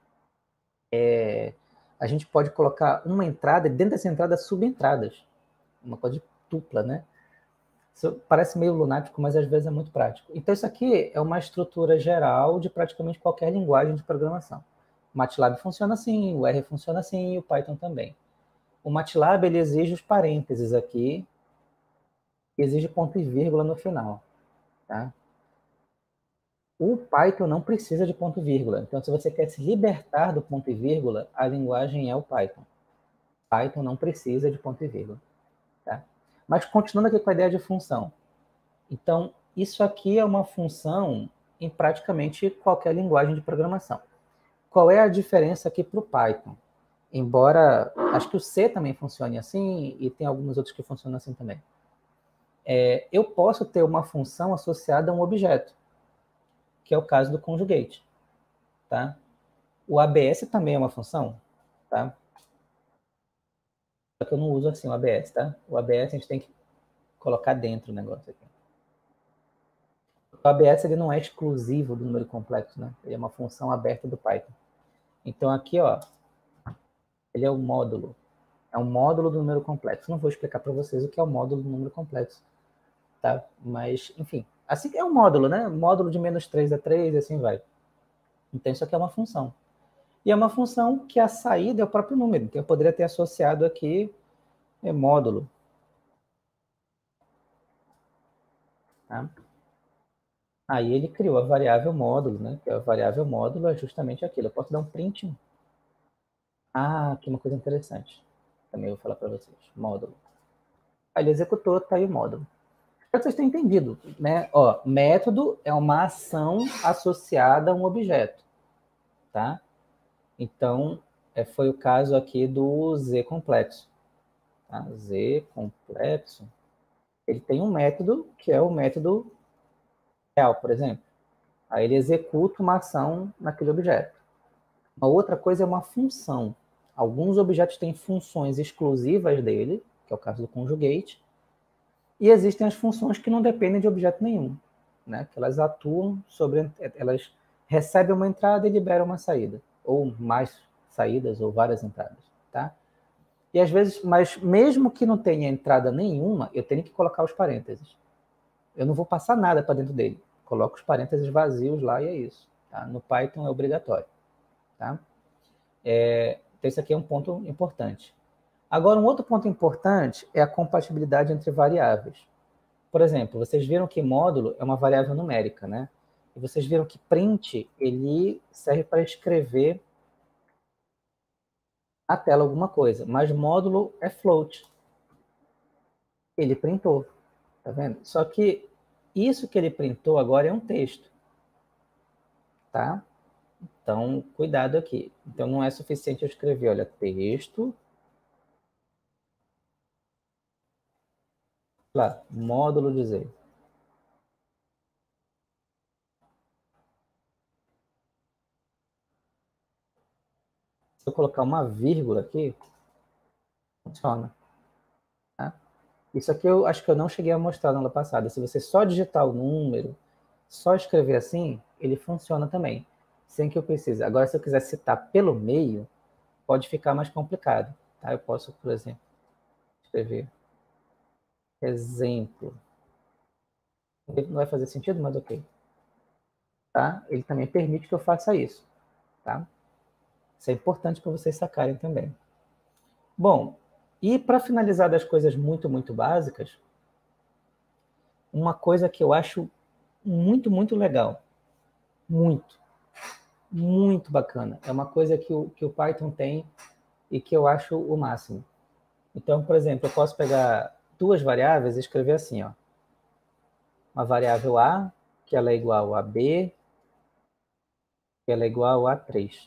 é, a gente pode colocar uma entrada e dentro dessa entrada subentradas. Uma coisa de dupla, né? Isso parece meio lunático, mas às vezes é muito prático. Então, isso aqui é uma estrutura geral de praticamente qualquer linguagem de programação. O MATLAB funciona assim, o R funciona assim e o Python também. O MATLAB ele exige os parênteses aqui, exige ponto e vírgula no final. Tá? O Python não precisa de ponto e vírgula. Então, se você quer se libertar do ponto e vírgula, a linguagem é o Python. Python não precisa de ponto e vírgula. Tá? Mas continuando aqui com a ideia de função. Então, isso aqui é uma função em praticamente qualquer linguagem de programação. Qual é a diferença aqui para o Python? Embora, acho que o C também funcione assim, e tem alguns outros que funcionam assim também. É, eu posso ter uma função associada a um objeto, que é o caso do conjugate. Tá? O A B S também é uma função, tá? Só que eu não uso assim o A B S, tá? O A B S a gente tem que colocar dentro o negócio aqui. O A B S ele não é exclusivo do número complexo, né? Ele é uma função aberta do Python. Então aqui, ó, ele é o módulo. É um módulo do número complexo. Não vou explicar para vocês o que é o módulo do número complexo, tá? Mas, enfim, assim é um módulo, né? Módulo de menos três a três e assim vai. Então isso aqui é uma função. E é uma função que a saída é o próprio número. Então eu poderia ter associado aqui é módulo. Tá? Aí ele criou a variável módulo, né? Que a variável módulo é justamente aquilo. Eu posso dar um print. Ah, aqui uma coisa interessante. Também vou falar para vocês. Módulo. Aí ele executou, tá aí o módulo. Espero que vocês tenham entendido, né? Ó, método é uma ação associada a um objeto, tá? Então, é, foi o caso aqui do Z complexo. Tá? Z complexo. Ele tem um método que é o método real, por exemplo. Aí ele executa uma ação naquele objeto. Uma outra coisa é uma função. Alguns objetos têm funções exclusivas dele, que é o caso do conjugate, E existem as funções que não dependem de objeto nenhum, né? Que elas atuam sobre, elas recebem uma entrada e liberam uma saída, ou mais saídas, ou várias entradas, tá? E às vezes, mas mesmo que não tenha entrada nenhuma, eu tenho que colocar os parênteses. Eu não vou passar nada para dentro dele. Coloco os parênteses vazios lá e é isso. Tá? No Python é obrigatório. Tá? É, então, esse aqui é um ponto importante. Agora, um outro ponto importante é a compatibilidade entre variáveis. Por exemplo, vocês viram que módulo é uma variável numérica, né? E vocês viram que print, ele serve para escrever na tela alguma coisa, mas módulo é float. Ele printou, tá vendo? Só que isso que ele printou agora é um texto, tá? Então, cuidado aqui. Então, não é suficiente eu escrever, olha, texto, lá, módulo dizer. Se eu colocar uma vírgula aqui, funciona. Tá? Isso aqui eu acho que eu não cheguei a mostrar na aula passada. Se você só digitar o número, só escrever assim, ele funciona também, sem que eu precise. Agora, se eu quiser citar pelo meio, pode ficar mais complicado. Tá? Eu posso, por exemplo, escrever exemplo. Não vai fazer sentido, mas ok. Tá? Ele também permite que eu faça isso. Tá? Isso é importante para vocês sacarem também. Bom, e para finalizar das coisas muito, muito básicas, uma coisa que eu acho muito, muito legal, muito, muito bacana, é uma coisa que o, que o Python tem e que eu acho o máximo. Então, por exemplo, eu posso pegar duas variáveis e escrever assim, ó, uma variável A, que ela é igual a B, que ela é igual a três.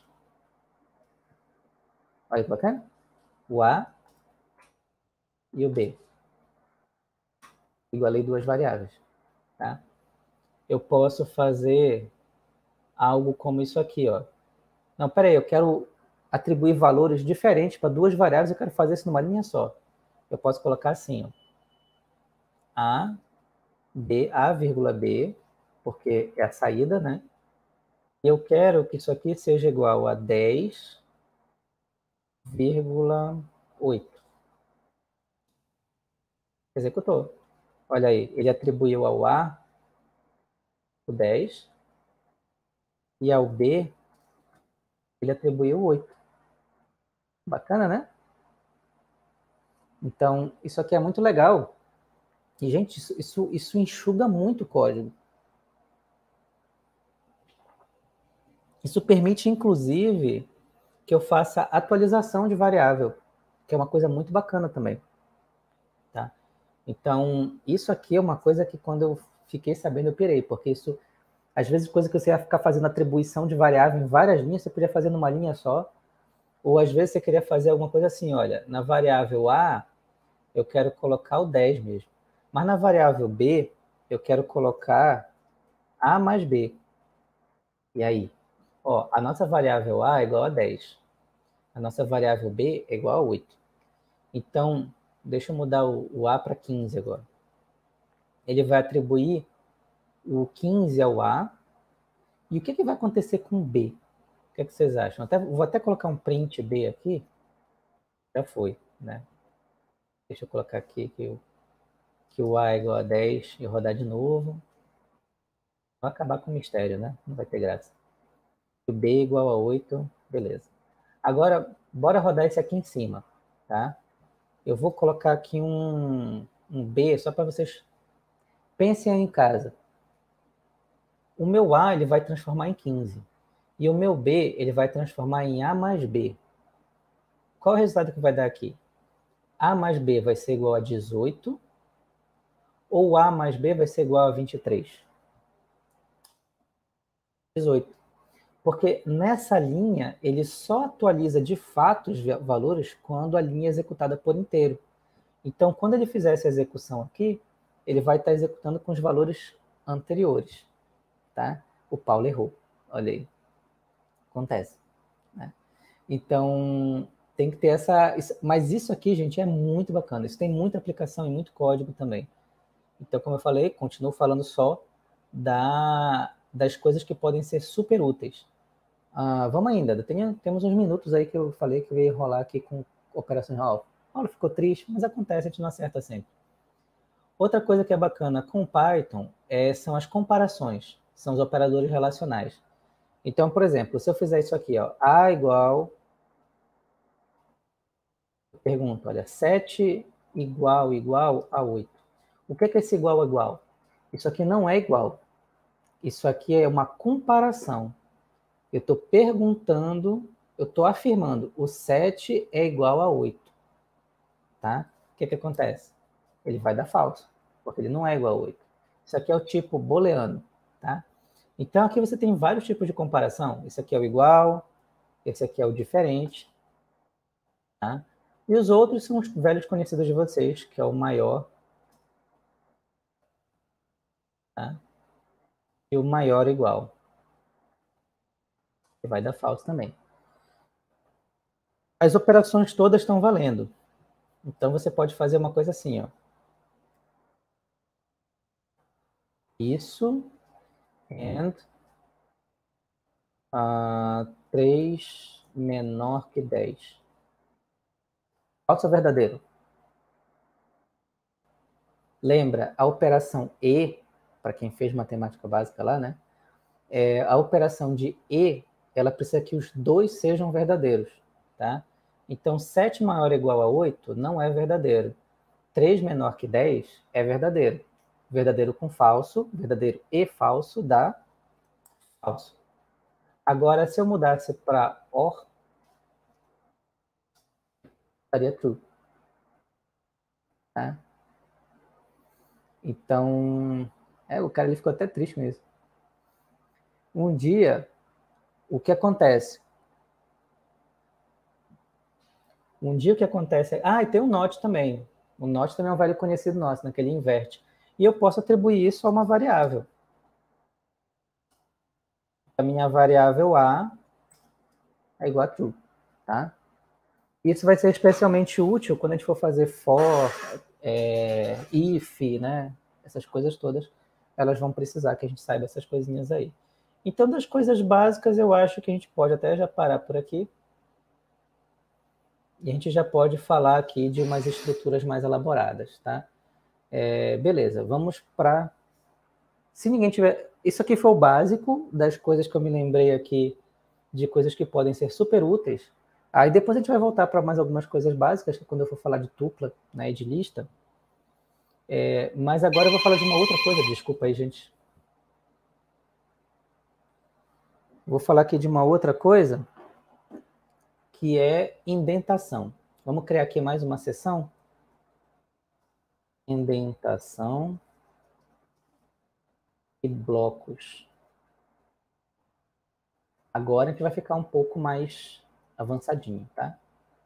Olha que bacana? O A e o B. Igualei duas variáveis. Tá? Eu posso fazer algo como isso aqui, ó. Não, peraí, eu quero atribuir valores diferentes para duas variáveis, eu quero fazer isso numa linha só. Eu posso colocar assim, ó, A, B, A, vírgula B, porque é a saída, né? E eu quero que isso aqui seja igual a dez vírgula oito. Executou. Olha aí, ele atribuiu ao A o dez e ao B ele atribuiu o oito. Bacana, né? Então, isso aqui é muito legal. E, gente, isso, isso, isso enxuga muito o código. Isso permite, inclusive, que eu faça atualização de variável, que é uma coisa muito bacana também. Tá? Então, isso aqui é uma coisa que quando eu fiquei sabendo, eu pirei, porque isso, às vezes, coisa que você ia ficar fazendo atribuição de variável em várias linhas, você podia fazer numa linha só, ou às vezes você queria fazer alguma coisa assim, olha, na variável A, eu quero colocar o dez mesmo, mas na variável B, eu quero colocar A mais B. E aí? Ó, a nossa variável A é igual a dez. A nossa variável B é igual a oito. Então, deixa eu mudar o, o A para quinze agora. Ele vai atribuir o quinze ao A. E o que, que vai acontecer com o B? O que, é que vocês acham? Até, vou até colocar um print B aqui. Já foi, né? Deixa eu colocar aqui que o, que o A é igual a dez e rodar de novo. Vai acabar com o mistério, né? Não vai ter graça. O B é igual a oito, beleza. Agora, bora rodar esse aqui em cima, tá? Eu vou colocar aqui um, um B, só para vocês pensem aí em casa. O meu A ele vai transformar em quinze. E o meu B ele vai transformar em A mais B. Qual é o resultado que vai dar aqui? A mais B vai ser igual a dezoito ou A mais B vai ser igual a vinte e três? dezoito. Porque nessa linha, ele só atualiza de fato os valores quando a linha é executada por inteiro. Então, quando ele fizer essa execução aqui, ele vai estar executando com os valores anteriores. Tá? O Paulo errou. Olha aí. Acontece. Né? Então, tem que ter essa... Mas isso aqui, gente, é muito bacana. Isso tem muita aplicação e muito código também. Então, como eu falei, continuo falando só da, das coisas que podem ser super úteis. Ah, vamos ainda, tem, temos uns minutos aí que eu falei que eu ia rolar aqui com operações. Ó, Paulo ficou triste, mas acontece, a gente não acerta sempre. Outra coisa que é bacana com Python é, são as comparações, são os operadores relacionais. Então, por exemplo, se eu fizer isso aqui, ó, A igual, eu pergunto, olha, sete igual igual a oito. O que é, que é esse igual a igual? Isso aqui não é igual. Isso aqui é uma comparação. Eu estou perguntando, eu estou afirmando, o sete é igual a oito. Tá? O que, que acontece? Ele vai dar falso, porque ele não é igual a oito. Isso aqui é o tipo booleano. Tá? Então, aqui você tem vários tipos de comparação. Esse aqui é o igual, esse aqui é o diferente. Tá? E os outros são os velhos conhecidos de vocês, que é o maior, tá? E o maior igual, que vai dar falso também. As operações todas estão valendo. Então, você pode fazer uma coisa assim, ó. Isso, and uh, três menor que dez. Falso ou verdadeiro? Lembra, a operação E, para quem fez matemática básica lá, né? É, a operação de E, ela precisa que os dois sejam verdadeiros, tá? Então, sete maior ou igual a oito não é verdadeiro. três menor que dez é verdadeiro. Verdadeiro com falso, verdadeiro e falso dá falso. Agora, se eu mudasse para OR, daria true. Tá? Então, é, o cara ele ficou até triste com isso. Um dia, o que acontece? Um dia o que acontece é... Ah, e tem um not também. O not também é um velho conhecido nosso, naquele inverte. E eu posso atribuir isso a uma variável. A minha variável A é igual a true. Tá? Isso vai ser especialmente útil quando a gente for fazer for, é, if, né? Essas coisas todas, elas vão precisar que a gente saiba essas coisinhas aí. Então, das coisas básicas, eu acho que a gente pode até já parar por aqui. E a gente já pode falar aqui de umas estruturas mais elaboradas, tá? É, beleza, vamos para... Se ninguém tiver... Isso aqui foi o básico das coisas que eu me lembrei aqui, de coisas que podem ser super úteis. Aí depois a gente vai voltar para mais algumas coisas básicas, que quando eu for falar de tupla, né, e de lista. É, mas agora eu vou falar de uma outra coisa, desculpa aí, gente. Vou falar aqui de uma outra coisa, que é indentação. Vamos criar aqui mais uma seção. Indentação e blocos. Agora a gente vai ficar um pouco mais avançadinho, tá?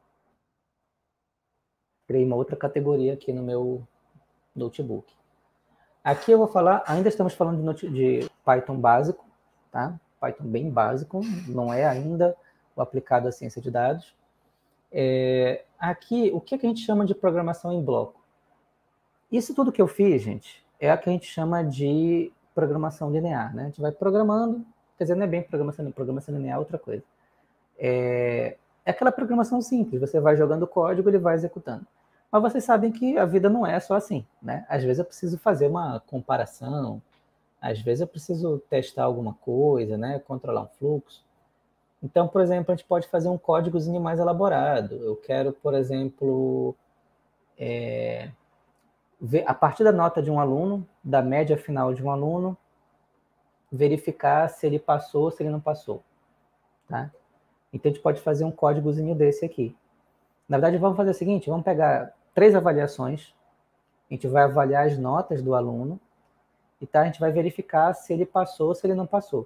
Criei uma outra categoria aqui no meu notebook. Aqui eu vou falar, ainda estamos falando de, de Python básico, tá? Python bem básico, não é ainda o aplicado à ciência de dados. É, aqui, o que, é que a gente chama de programação em bloco? Isso tudo que eu fiz, gente, é a que a gente chama de programação linear, né? A gente vai programando, quer dizer, não é bem programação, programação linear é outra coisa. É, é aquela programação simples, você vai jogando código, ele vai executando. Mas vocês sabem que a vida não é só assim, né? Às vezes eu preciso fazer uma comparação, às vezes eu preciso testar alguma coisa, né? Controlar um fluxo. Então, por exemplo, a gente pode fazer um códigozinho mais elaborado. Eu quero, por exemplo, é, ver, a partir da nota de um aluno, da média final de um aluno, verificar se ele passou, se ele não passou, tá? Então, a gente pode fazer um códigozinho desse aqui. Na verdade, vamos fazer o seguinte, vamos pegar três avaliações, a gente vai avaliar as notas do aluno, e tá, a gente vai verificar se ele passou, se ele não passou.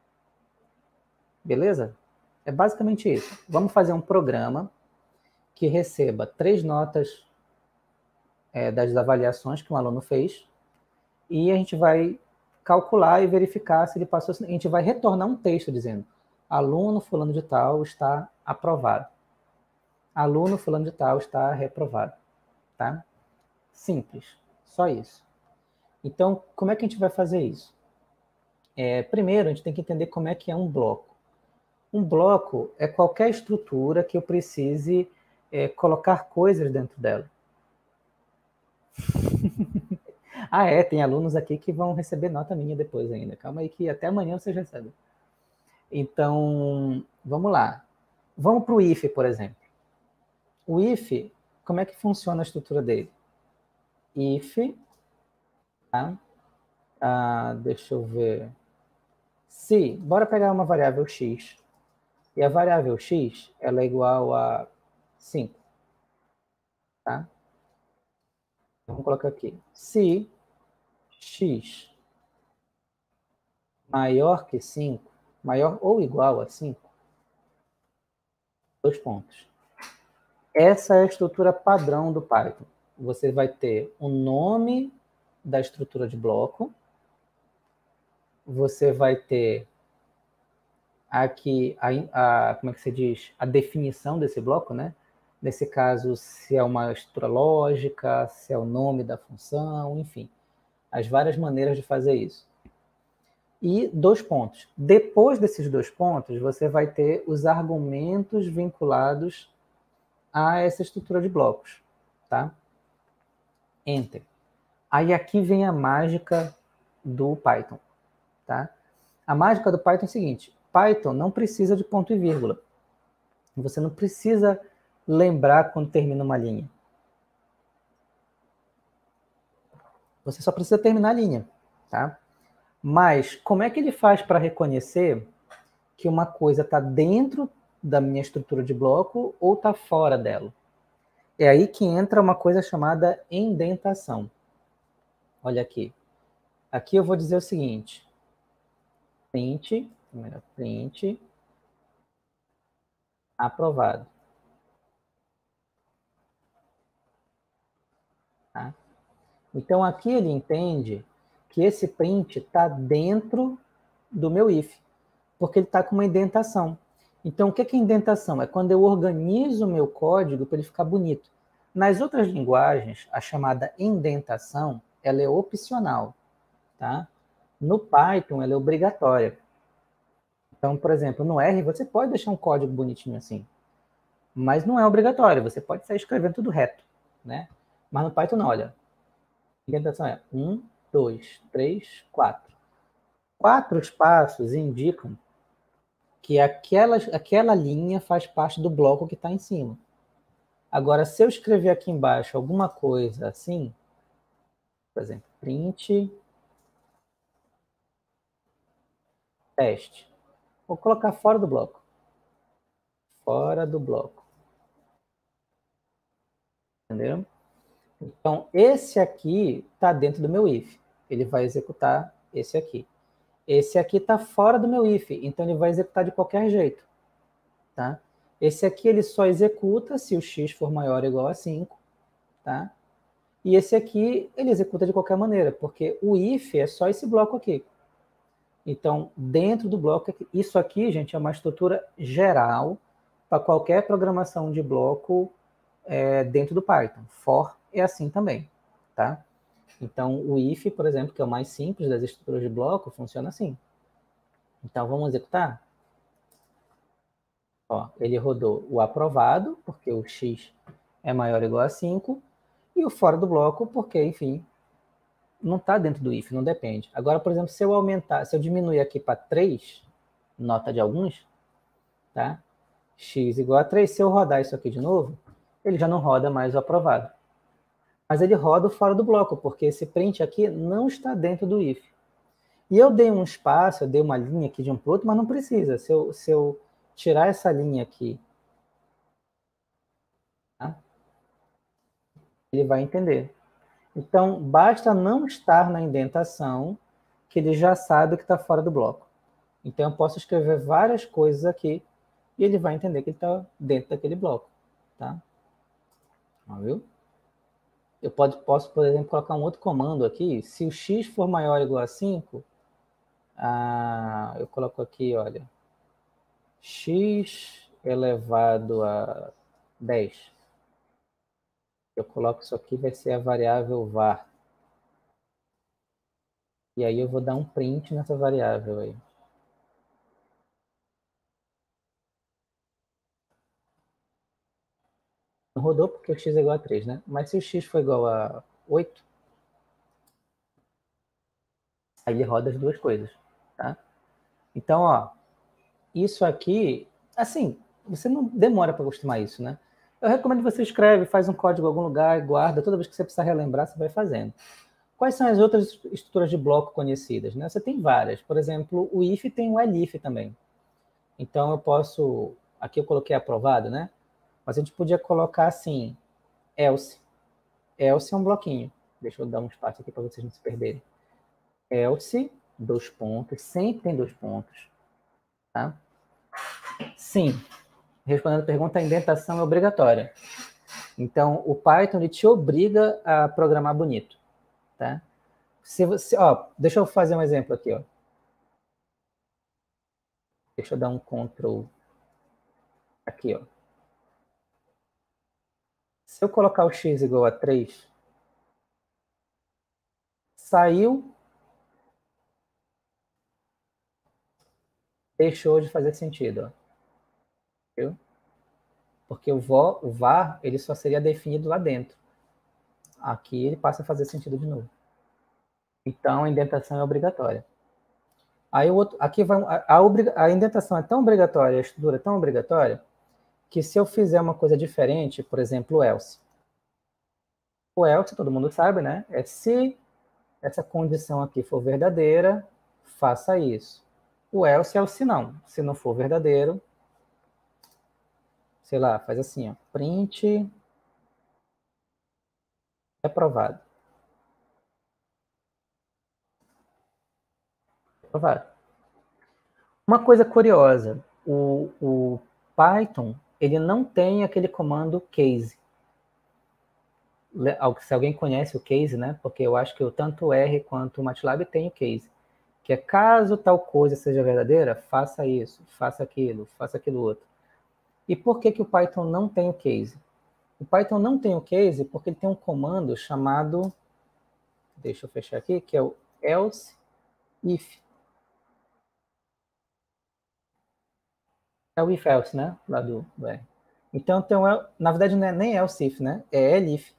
Beleza? É basicamente isso. Vamos fazer um programa que receba três notas é, das avaliações que um aluno fez, e a gente vai calcular e verificar se ele passou. A gente vai retornar um texto dizendo: aluno fulano de tal está aprovado. Aluno fulano de tal está reprovado. Tá? Simples. Só isso. Então, como é que a gente vai fazer isso? É, primeiro, a gente tem que entender como é que é um bloco. Um bloco é qualquer estrutura que eu precise é, colocar coisas dentro dela. Ah, é, tem alunos aqui que vão receber nota minha depois ainda. Calma aí que até amanhã vocês recebem. Então, vamos lá. Vamos para o if, por exemplo. O if, como é que funciona a estrutura dele? If, tá? Ah, deixa eu ver. Se, bora pegar uma variável x. E a variável x, ela é igual a cinco, tá? Vamos colocar aqui. Se x maior que cinco, maior ou igual a cinco, dois pontos. Essa é a estrutura padrão do Python. Você vai ter o nome da estrutura de bloco, você vai ter aqui a, a, como é que se diz? A definição desse bloco, né? Nesse caso, se é uma estrutura lógica, se é o nome da função, enfim. As várias maneiras de fazer isso. E dois pontos. Depois desses dois pontos, você vai ter os argumentos vinculados a essa estrutura de blocos, tá? Enter. Aí aqui vem a mágica do Python, tá? A mágica do Python é o seguinte: Python não precisa de ponto e vírgula. Você não precisa lembrar quando termina uma linha. Você só precisa terminar a linha, tá? Mas como é que ele faz para reconhecer que uma coisa está dentro da minha estrutura de bloco ou está fora dela? É aí que entra uma coisa chamada indentação. Olha aqui. Aqui eu vou dizer o seguinte: print, primeiro print, aprovado. Tá? Então aqui ele entende que esse print está dentro do meu if, porque ele está com uma indentação. Então o que é indentação? É quando eu organizo o meu código para ele ficar bonito. Nas outras linguagens, a chamada indentação, ela é opcional, tá? No Python, ela é obrigatória. Então, por exemplo, no R, você pode deixar um código bonitinho assim, mas não é obrigatório, você pode sair escrevendo tudo reto, né? Mas no Python não, olha. A indentação é um, dois, três, quatro. Quatro espaços indicam que aquela, aquela linha faz parte do bloco que está em cima. Agora, se eu escrever aqui embaixo alguma coisa assim, por exemplo, print teste, vou colocar fora do bloco. Fora do bloco. Entendeu? Então, esse aqui está dentro do meu if. Ele vai executar esse aqui. Esse aqui está fora do meu if, então ele vai executar de qualquer jeito. Tá? Esse aqui ele só executa se o x for maior ou igual a cinco. Tá? E esse aqui ele executa de qualquer maneira, porque o if é só esse bloco aqui. Então, dentro do bloco, isso aqui, gente, é uma estrutura geral para qualquer programação de bloco é, dentro do Python. For é assim também, tá? Então, o if, por exemplo, que é o mais simples das estruturas de bloco, funciona assim. Então, vamos executar? Ó, ele rodou o aprovado, porque o x é maior ou igual a cinco, e o fora do bloco, porque, enfim, não está dentro do if, não depende. Agora, por exemplo, se eu aumentar, se eu diminuir aqui para três, nota de alguns, tá? X igual a três, se eu rodar isso aqui de novo, ele já não roda mais o aprovado. Mas ele roda fora do bloco, porque esse print aqui não está dentro do if. E eu dei um espaço, eu dei uma linha aqui de um para o outro, mas não precisa. Se eu, se eu tirar essa linha aqui, tá? Ele vai entender. Então, basta não estar na indentação, que ele já sabe o que está fora do bloco. Então, eu posso escrever várias coisas aqui, e ele vai entender que ele está dentro daquele bloco. Tá? Viu? Eu pode, posso, por exemplo, colocar um outro comando aqui. Se o x for maior ou igual a cinco, ah, eu coloco aqui, olha, x elevado a dez. Eu coloco isso aqui, vai ser a variável var. E aí eu vou dar um print nessa variável aí. Não rodou porque o x é igual a três, né? Mas se o x for igual a oito, aí ele roda as duas coisas, tá? Então, ó, isso aqui, assim, você não demora para acostumar isso, né? Eu recomendo que você escreve, faz um código em algum lugar e guarda. Toda vez que você precisar relembrar, você vai fazendo. Quais são as outras estruturas de bloco conhecidas, né? Você tem várias. Por exemplo, o if tem o elif também. Então, eu posso... Aqui eu coloquei aprovado, né? Mas a gente podia colocar assim, else. Else é um bloquinho. Deixa eu dar um espaço aqui para vocês não se perderem. Else, dois pontos. Sempre tem dois pontos. Tá? Sim. Respondendo a pergunta, a indentação é obrigatória. Então, o Python ele te obriga a programar bonito. Tá? Se você, ó, deixa eu fazer um exemplo aqui. Ó. Deixa eu dar um Ctrl aqui. Ó. Se eu colocar o x igual a três, saiu, deixou de fazer sentido. Ó. Viu? Porque o, vo, o var ele só seria definido lá dentro. Aqui ele passa a fazer sentido de novo. Então, a indentação é obrigatória. Aí o outro, aqui vai, a, a, a indentação é tão obrigatória, a estrutura é tão obrigatória, que se eu fizer uma coisa diferente, por exemplo, o else. O else, todo mundo sabe, né? É se essa condição aqui for verdadeira, faça isso. O else é o se não. Se não for verdadeiro, sei lá, faz assim, ó, print aprovado. Aprovado. Uma coisa curiosa, o, o Python, ele não tem aquele comando case. Se alguém conhece o case, né? Porque eu acho que o tanto R quanto o MATLAB tem o case. Que é caso tal coisa seja verdadeira, faça isso, faça aquilo, faça aquilo outro. E por que, que o Python não tem o case? O Python não tem o case porque ele tem um comando chamado, deixa eu fechar aqui, que é o else if. É o if else, né? Lá do, do R. Então, tem um, na verdade, não é nem else if, né? É elif.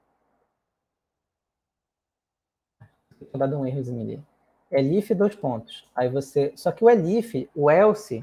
Tinha dado um errozinho ali. Elif, dois pontos. Aí você. Só que o elif, o else,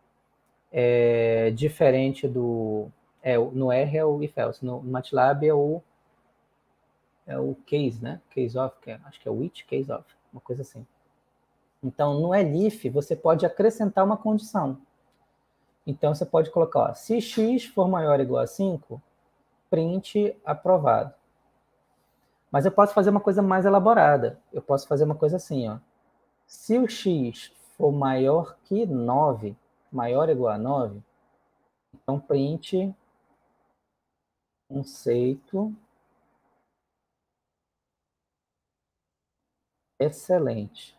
é diferente do. É, no R é o if else. No MATLAB é o. É o case, né? Case of, que é, acho que é o which case of, uma coisa assim. Então, no elif, você pode acrescentar uma condição. Então, você pode colocar, ó, se x for maior ou igual a cinco, print aprovado. Mas eu posso fazer uma coisa mais elaborada. Eu posso fazer uma coisa assim, ó. Se o x for maior que nove, maior ou igual a nove, então print conceito excelente.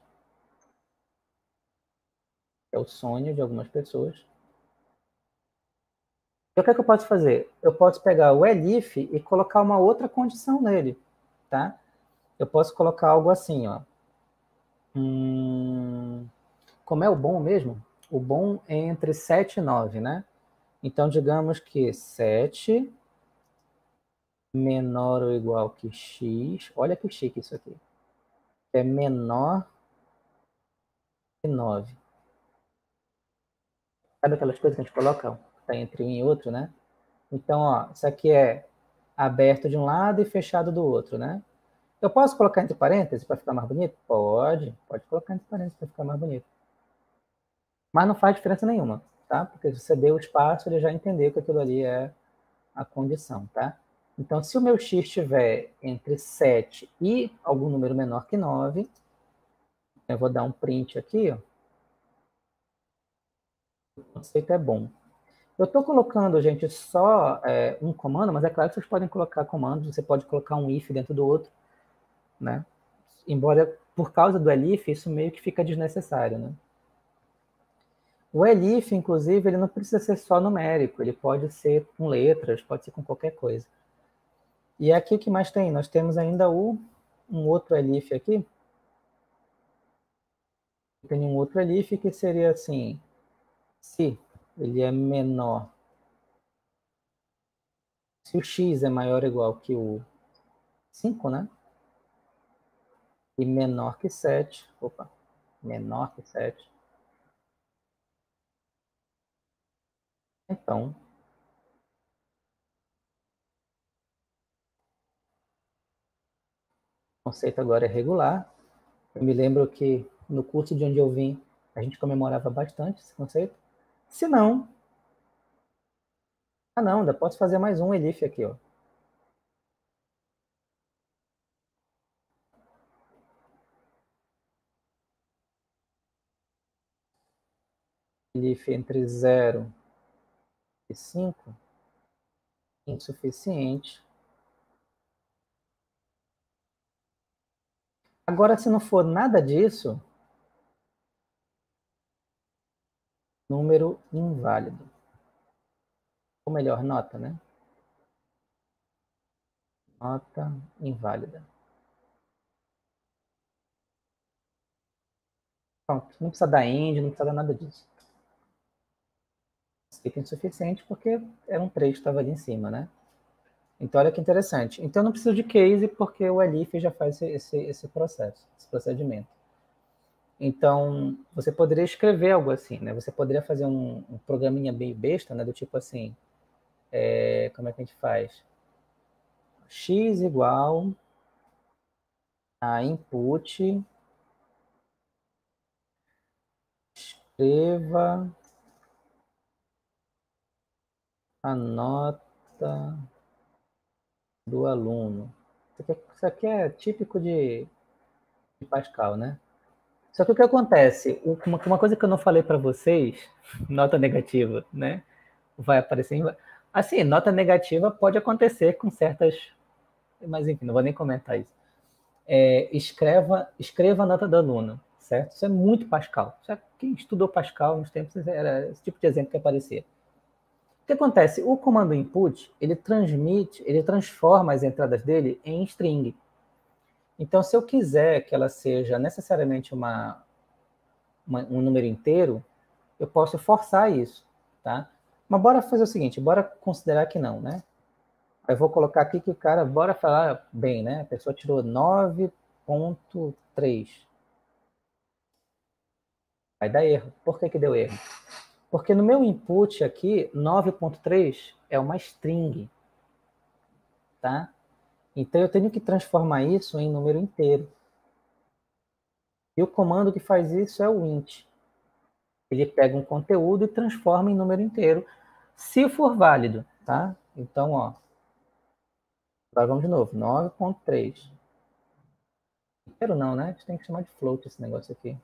É o sonho de algumas pessoas. E o que é que eu posso fazer? Eu posso pegar o elif e colocar uma outra condição nele, tá? Eu posso colocar algo assim, ó. Hum, como é o bom mesmo? O bom é entre sete e nove, né? Então, digamos que sete menor ou igual que x. Olha que chique isso aqui. É menor que nove. Sabe aquelas coisas que a gente coloca? Tá entre um e outro, né? Então, ó, isso aqui é aberto de um lado e fechado do outro, né? Eu posso colocar entre parênteses para ficar mais bonito? Pode, pode colocar entre parênteses para ficar mais bonito. Mas não faz diferença nenhuma, tá? Porque se você deu o espaço, ele já entendeu que aquilo ali é a condição, tá? Então, se o meu x estiver entre sete e algum número menor que nove, eu vou dar um print aqui, ó. O conceito é bom. Eu estou colocando, gente, só é, um comando, mas é claro que vocês podem colocar comandos, você pode colocar um if dentro do outro, né? Embora, por causa do elif, isso meio que fica desnecessário, né? O elif, inclusive, ele não precisa ser só numérico, ele pode ser com letras, pode ser com qualquer coisa. E aqui o que mais tem? Nós temos ainda o, um outro elif aqui, Tem um outro elif que seria assim, se ele é menor, se o x é maior ou igual que o cinco, né? E menor que sete, opa, menor que sete, então, o conceito agora é regular. Eu me lembro que no curso de onde eu vim, a gente comemorava bastante esse conceito. Se não, ah não, ainda posso fazer mais um elif aqui, ó. Elif entre zero e cinco, insuficiente. Agora, se não for nada disso, número inválido. Ou melhor, nota, né? Nota inválida. Pronto, não precisa dar end, não precisa dar nada disso. Fica insuficiente porque era um três que estava ali em cima, né? Então, olha que interessante. Então, eu não preciso de case porque o elif já faz esse, esse, esse processo, esse procedimento. Então, você poderia escrever algo assim, né? Você poderia fazer um, um programinha bem besta, né? Do tipo assim, é, como é que a gente faz? X igual a input, escreva a nota do aluno. Isso aqui, é, isso aqui é típico de, de Pascal, né? Só que o que acontece? Uma, uma coisa que eu não falei para vocês, nota negativa, né? Vai aparecer. Em... Assim, nota negativa pode acontecer com certas. Mas enfim, não vou nem comentar isso. É, escreva, escreva a nota do aluno, certo? Isso é muito Pascal. Já quem estudou Pascal nos tempos era esse tipo de exemplo que aparecia. O que acontece? O comando input, ele transmite, ele transforma as entradas dele em string. Então, se eu quiser que ela seja necessariamente uma, uma, um número inteiro, eu posso forçar isso, tá? Mas bora fazer o seguinte, bora considerar que não, né? Eu vou colocar aqui que o cara, bora falar bem, né? A pessoa tirou nove ponto três. Vai dar erro. Por que que deu erro? Porque no meu input aqui, nove ponto três é uma string, tá? Então eu tenho que transformar isso em número inteiro. E o comando que faz isso é o int. Ele pega um conteúdo e transforma em número inteiro, se for válido, tá? Então, ó, agora vamos de novo, nove ponto três. Inteiro não, né? A gente tem que chamar de float esse negócio aqui.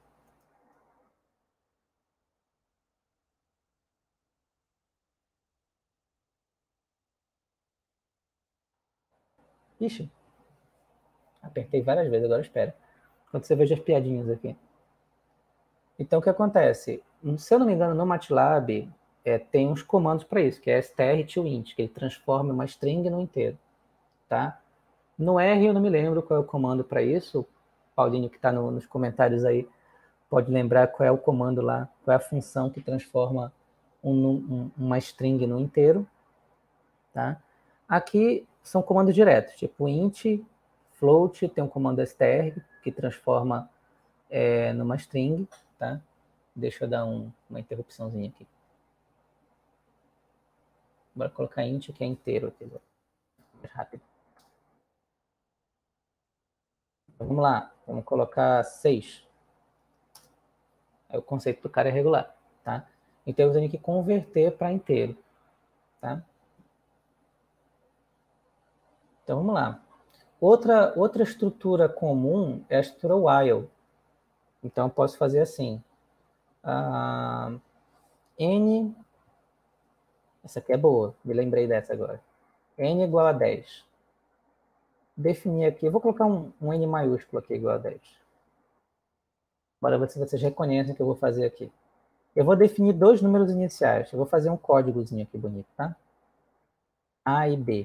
Ixi, apertei várias vezes, agora espera. Quando você veja as piadinhas aqui. Então, o que acontece? Se eu não me engano, no MATLAB, é, tem uns comandos para isso, que é str to int, que ele transforma uma string no inteiro, tá? No R eu não me lembro qual é o comando para isso. O Paulinho que está no, nos comentários aí pode lembrar qual é o comando lá, qual é a função que transforma um, um, uma string no inteiro, tá? Aqui são comandos diretos, tipo int, float, tem um comando str que transforma é, numa string, tá? Deixa eu dar um, uma interrupçãozinha aqui. Bora colocar int, que é inteiro aqui. Mais rápido. Então, vamos lá. Vamos colocar seis. Aí o conceito do cara é regular, tá? Então eu tenho que converter para inteiro, tá? Então vamos lá. Outra, outra estrutura comum é a estrutura while. Então eu posso fazer assim. Uh, n... Essa aqui é boa, me lembrei dessa agora. N igual a dez. Definir aqui, eu vou colocar um, um N maiúsculo aqui igual a dez. Agora vocês reconhecem o que eu vou fazer aqui. Eu vou definir dois números iniciais. Eu vou fazer um códigozinho aqui bonito, tá? A e B.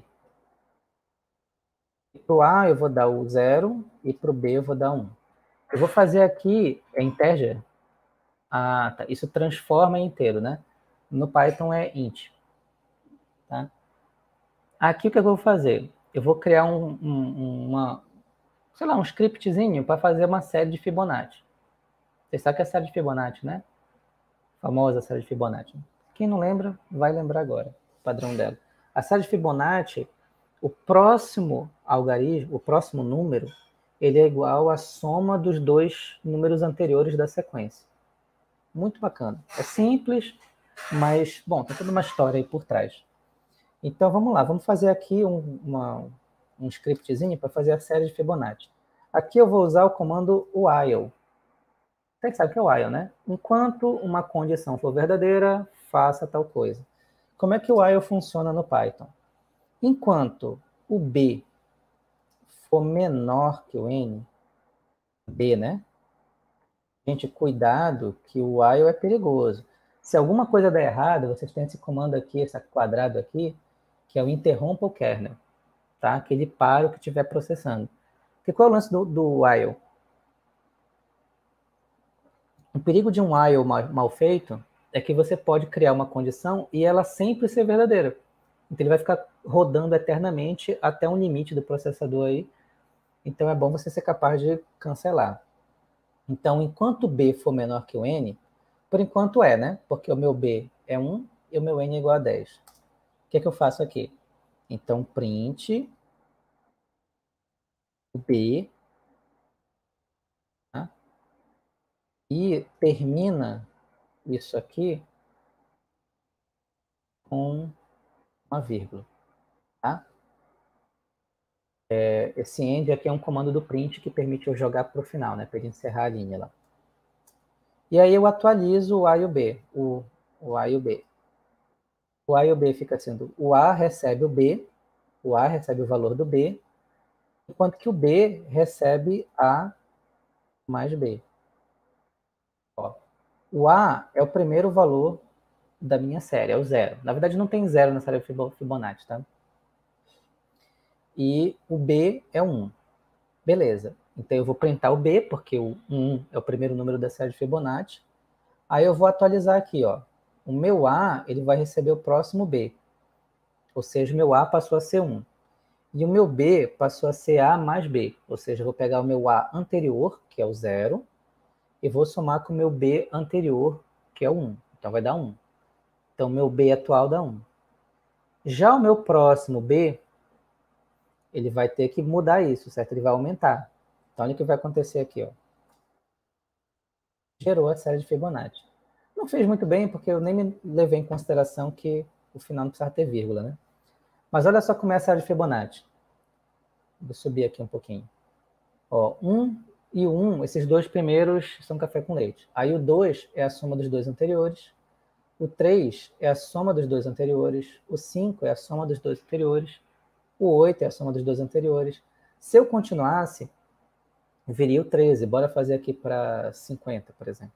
Para o A eu vou dar o zero e para o B eu vou dar um. Eu vou fazer aqui, é integer, Ah, tá. Isso transforma em inteiro, né? No Python é int. Tá? Aqui o que eu vou fazer? Eu vou criar um, um, uma, sei lá, um scriptzinho para fazer uma série de Fibonacci. Você sabe que é a série de Fibonacci, né? A famosa série de Fibonacci. Quem não lembra, vai lembrar agora o padrão dela. A série de Fibonacci, o próximo algarismo, o próximo número, ele é igual à soma dos dois números anteriores da sequência. Muito bacana. É simples, mas, bom, tem toda uma história aí por trás. Então, vamos lá. Vamos fazer aqui um, uma, um scriptzinho para fazer a série de Fibonacci. Aqui eu vou usar o comando while. Você sabe o que é while, né? Enquanto uma condição for verdadeira, faça tal coisa. Como é que o while funciona no Python? Enquanto o b for menor que o n, b, né? Gente, cuidado que o while é perigoso. Se alguma coisa der errado, vocês têm esse comando aqui, esse quadrado aqui, que é o interrompa o kernel, tá? Que ele para o que estiver processando. Porque qual é o lance do, do while? O perigo de um while mal, mal feito é que você pode criar uma condição e ela sempre ser verdadeira. Então ele vai ficar rodando eternamente até um limite do processador aí. Então é bom você ser capaz de cancelar. Então, enquanto b for menor que o n, por enquanto é, né? Porque o meu b é um e o meu n é igual a dez. O que é que eu faço aqui? Então, print b, tá? E termina isso aqui com uma vírgula, tá? É, esse end aqui é um comando do print que permite eu jogar para o final, né? Para ele encerrar a linha lá. E aí eu atualizo o A e o B, o, o A e o B. O A e o B fica sendo, o A recebe o B, o A recebe o valor do B, enquanto que o B recebe A mais B. Ó, o A é o primeiro valor da minha série, é o zero. Na verdade, não tem zero na série Fibonacci, tá? E o B é um. Beleza. Então eu vou printar o B, porque o um é o primeiro número da série de Fibonacci. Aí eu vou atualizar aqui, ó. O meu A, ele vai receber o próximo B. Ou seja, o meu A passou a ser um. E o meu B passou a ser A mais B. Ou seja, eu vou pegar o meu A anterior, que é o zero, e vou somar com o meu B anterior, que é o um. Então vai dar um. Então o meu B atual dá um. Já o meu próximo B, ele vai ter que mudar isso, certo? Ele vai aumentar. Então olha o que vai acontecer aqui, ó. Gerou a série de Fibonacci. Não fez muito bem, porque eu nem me levei em consideração que o final não precisava ter vírgula, né? Mas olha só como é a série de Fibonacci. Vou subir aqui um pouquinho. Ó, um e o um, esses dois primeiros são café com leite. Aí o dois é a soma dos dois anteriores. O três é a soma dos dois anteriores. O cinco é a soma dos dois anteriores. O oito é a soma dos dois anteriores. Se eu continuasse, viria o treze. Bora fazer aqui para cinquenta, por exemplo.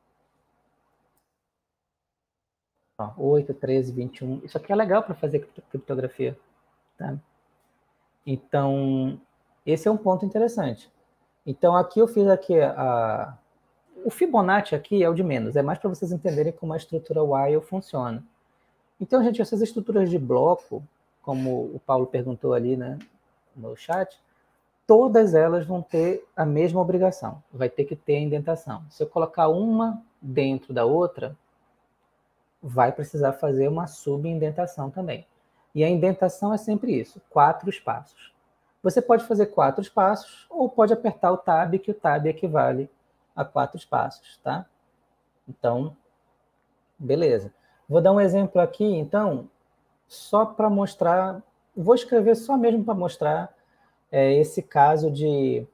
Ó, oito, treze, vinte e um. Isso aqui é legal para fazer criptografia. Tá? Então, esse é um ponto interessante. Então, aqui eu fiz aqui a... O Fibonacci aqui é o de menos. É mais para vocês entenderem como a estrutura while funciona. Então, gente, essas estruturas de bloco, como o Paulo perguntou ali, né, no chat, todas elas vão ter a mesma obrigação. Vai ter que ter indentação. Se eu colocar uma dentro da outra, vai precisar fazer uma subindentação também. E a indentação é sempre isso, quatro espaços. Você pode fazer quatro espaços ou pode apertar o tab, que o tab equivale a quatro espaços, tá? Então, beleza. Vou dar um exemplo aqui, então, só para mostrar, vou escrever só mesmo para mostrar é, esse caso de,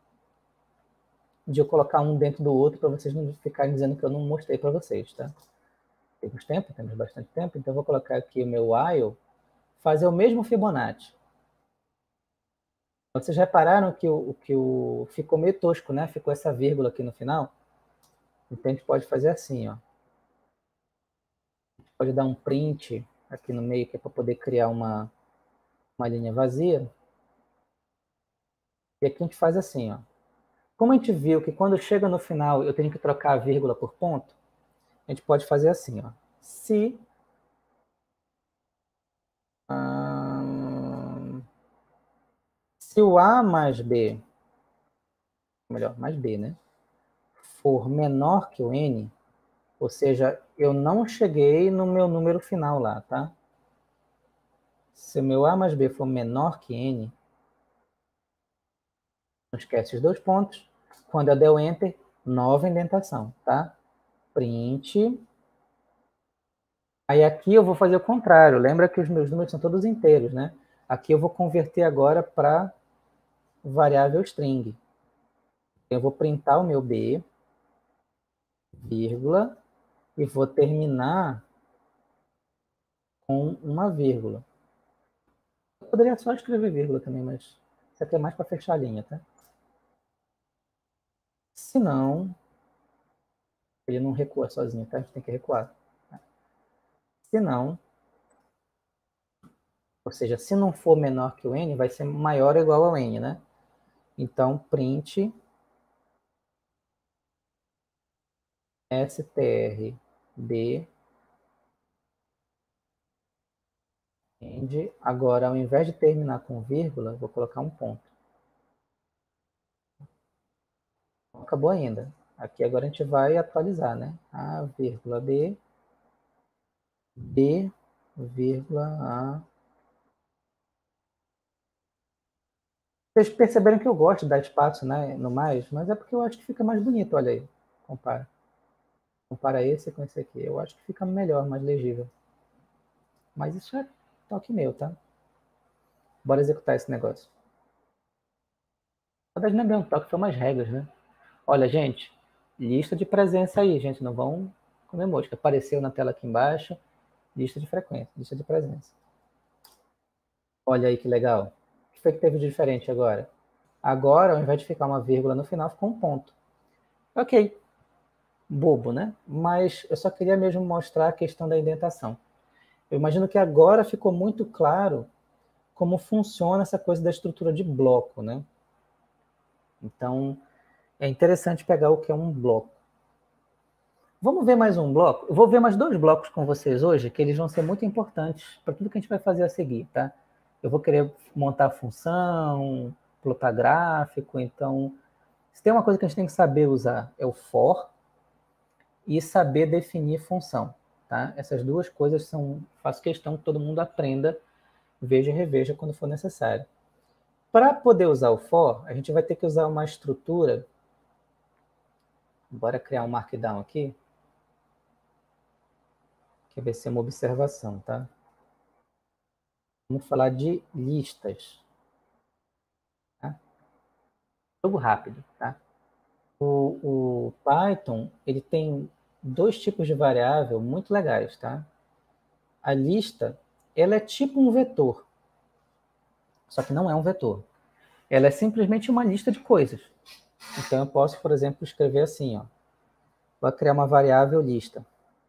de eu colocar um dentro do outro, para vocês não ficarem dizendo que eu não mostrei para vocês, tá? Temos tempo, temos bastante tempo, então eu vou colocar aqui o meu while, fazer o mesmo Fibonacci. Vocês repararam que o, que o ficou meio tosco, né? Ficou essa vírgula aqui no final. Então a gente pode fazer assim, ó. A gente pode dar um print aqui no meio, que é para poder criar uma, uma linha vazia. E aqui a gente faz assim, ó. Como a gente viu que quando chega no final eu tenho que trocar a vírgula por ponto, a gente pode fazer assim, ó. Se hum, se o A mais B, melhor, mais B, né, for menor que o N, ou seja, eu não cheguei no meu número final lá, tá? Se o meu A mais B for menor que N, não esquece os dois pontos. Quando eu der o Enter, nova indentação, tá? Print. Aí aqui eu vou fazer o contrário. Lembra que os meus números são todos inteiros, né? Aqui eu vou converter agora para variável string. Eu vou printar o meu B, vírgula, e vou terminar com uma vírgula. Eu poderia só escrever vírgula também, mas isso aqui é mais para fechar a linha, tá? Se não, ele não recua sozinho, tá? A gente tem que recuar. Se não, ou seja, se não for menor que o N, vai ser maior ou igual ao N, né? Então, print strd end. Agora, ao invés de terminar com vírgula, vou colocar um ponto. Não acabou ainda. Aqui agora a gente vai atualizar, né? A, vírgula, B, B, vírgula, A. Vocês perceberam que eu gosto de dar espaço, né, no mais, mas é porque eu acho que fica mais bonito, olha aí. Compara. Compara esse com esse aqui. Eu acho que fica melhor, mais legível. Mas isso é toque meu, tá? Bora executar esse negócio. Na verdade, não é bem um toque, são umas regras, né? Olha, gente, lista de presença aí, gente. Não vão comer mosca. Apareceu na tela aqui embaixo. Lista de frequência, lista de presença. Olha aí que legal. O que foi que teve de diferente agora? Agora, ao invés de ficar uma vírgula no final, ficou um ponto. Ok. Bobo, né? Mas eu só queria mesmo mostrar a questão da indentação. Eu imagino que agora ficou muito claro como funciona essa coisa da estrutura de bloco, né? Então, é interessante pegar o que é um bloco. Vamos ver mais um bloco? Eu vou ver mais dois blocos com vocês hoje, que eles vão ser muito importantes para tudo que a gente vai fazer a seguir, tá? Eu vou querer montar função, plotar gráfico, então... Se tem uma coisa que a gente tem que saber usar, é o for e saber definir função, tá? Essas duas coisas são... Faço questão que todo mundo aprenda, veja e reveja quando for necessário. Para poder usar o for, a gente vai ter que usar uma estrutura. Bora criar um markdown aqui. Que vai ser uma observação, tá? Vamos falar de listas. Tá? Jogo rápido, tá? O, o Python, ele tem dois tipos de variável muito legais, tá? A lista, ela é tipo um vetor. Só que não é um vetor. Ela é simplesmente uma lista de coisas. Então, eu posso, por exemplo, escrever assim, ó. Vou criar uma variável lista.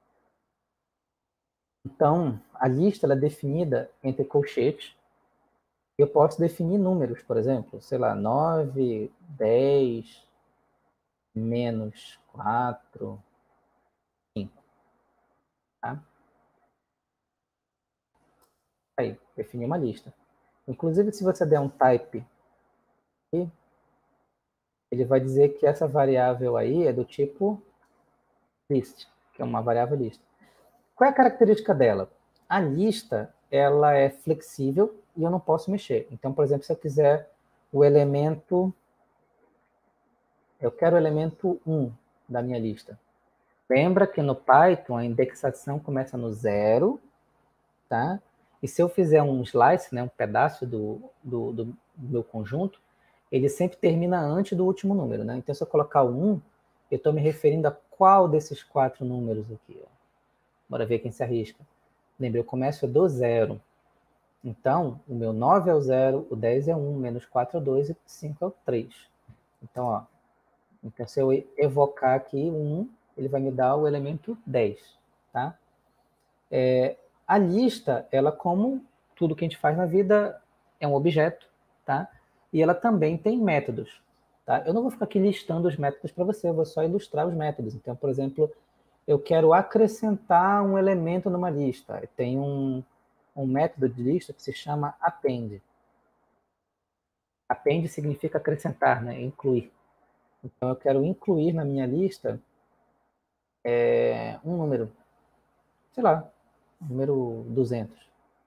Então, a lista ela é definida entre colchetes. Eu posso definir números, por exemplo, sei lá, nove, dez, menos quatro, cinco. Tá? Aí, defini uma lista. Inclusive, se você der um type aqui, ele vai dizer que essa variável aí é do tipo list, que é uma variável lista. Qual é a característica dela? A lista, ela é flexível e eu não posso mexer. Então, por exemplo, se eu quiser o elemento... Eu quero o elemento um da minha lista. Lembra que no Python a indexação começa no zero, tá? E se eu fizer um slice, né, um pedaço do, do, do meu conjunto, ele sempre termina antes do último número, né? Então, se eu colocar o um, eu estou me referindo a qual desses quatro números aqui, ó. Bora ver quem se arrisca. Lembra, eu começo do zero. Então, o meu nove é o zero, o dez é um, menos quatro é o dois e cinco é o três. Então, ó, então, se eu evocar aqui um, ele vai me dar o elemento dez, tá? É, a lista, ela como tudo que a gente faz na vida, é um objeto, tá? E ela também tem métodos. Tá? Eu não vou ficar aqui listando os métodos para você, eu vou só ilustrar os métodos. Então, por exemplo, eu quero acrescentar um elemento numa lista. Tem um, um método de lista que se chama append. Append significa acrescentar, né? Incluir. Então, eu quero incluir na minha lista é, um número, sei lá, número duzentos.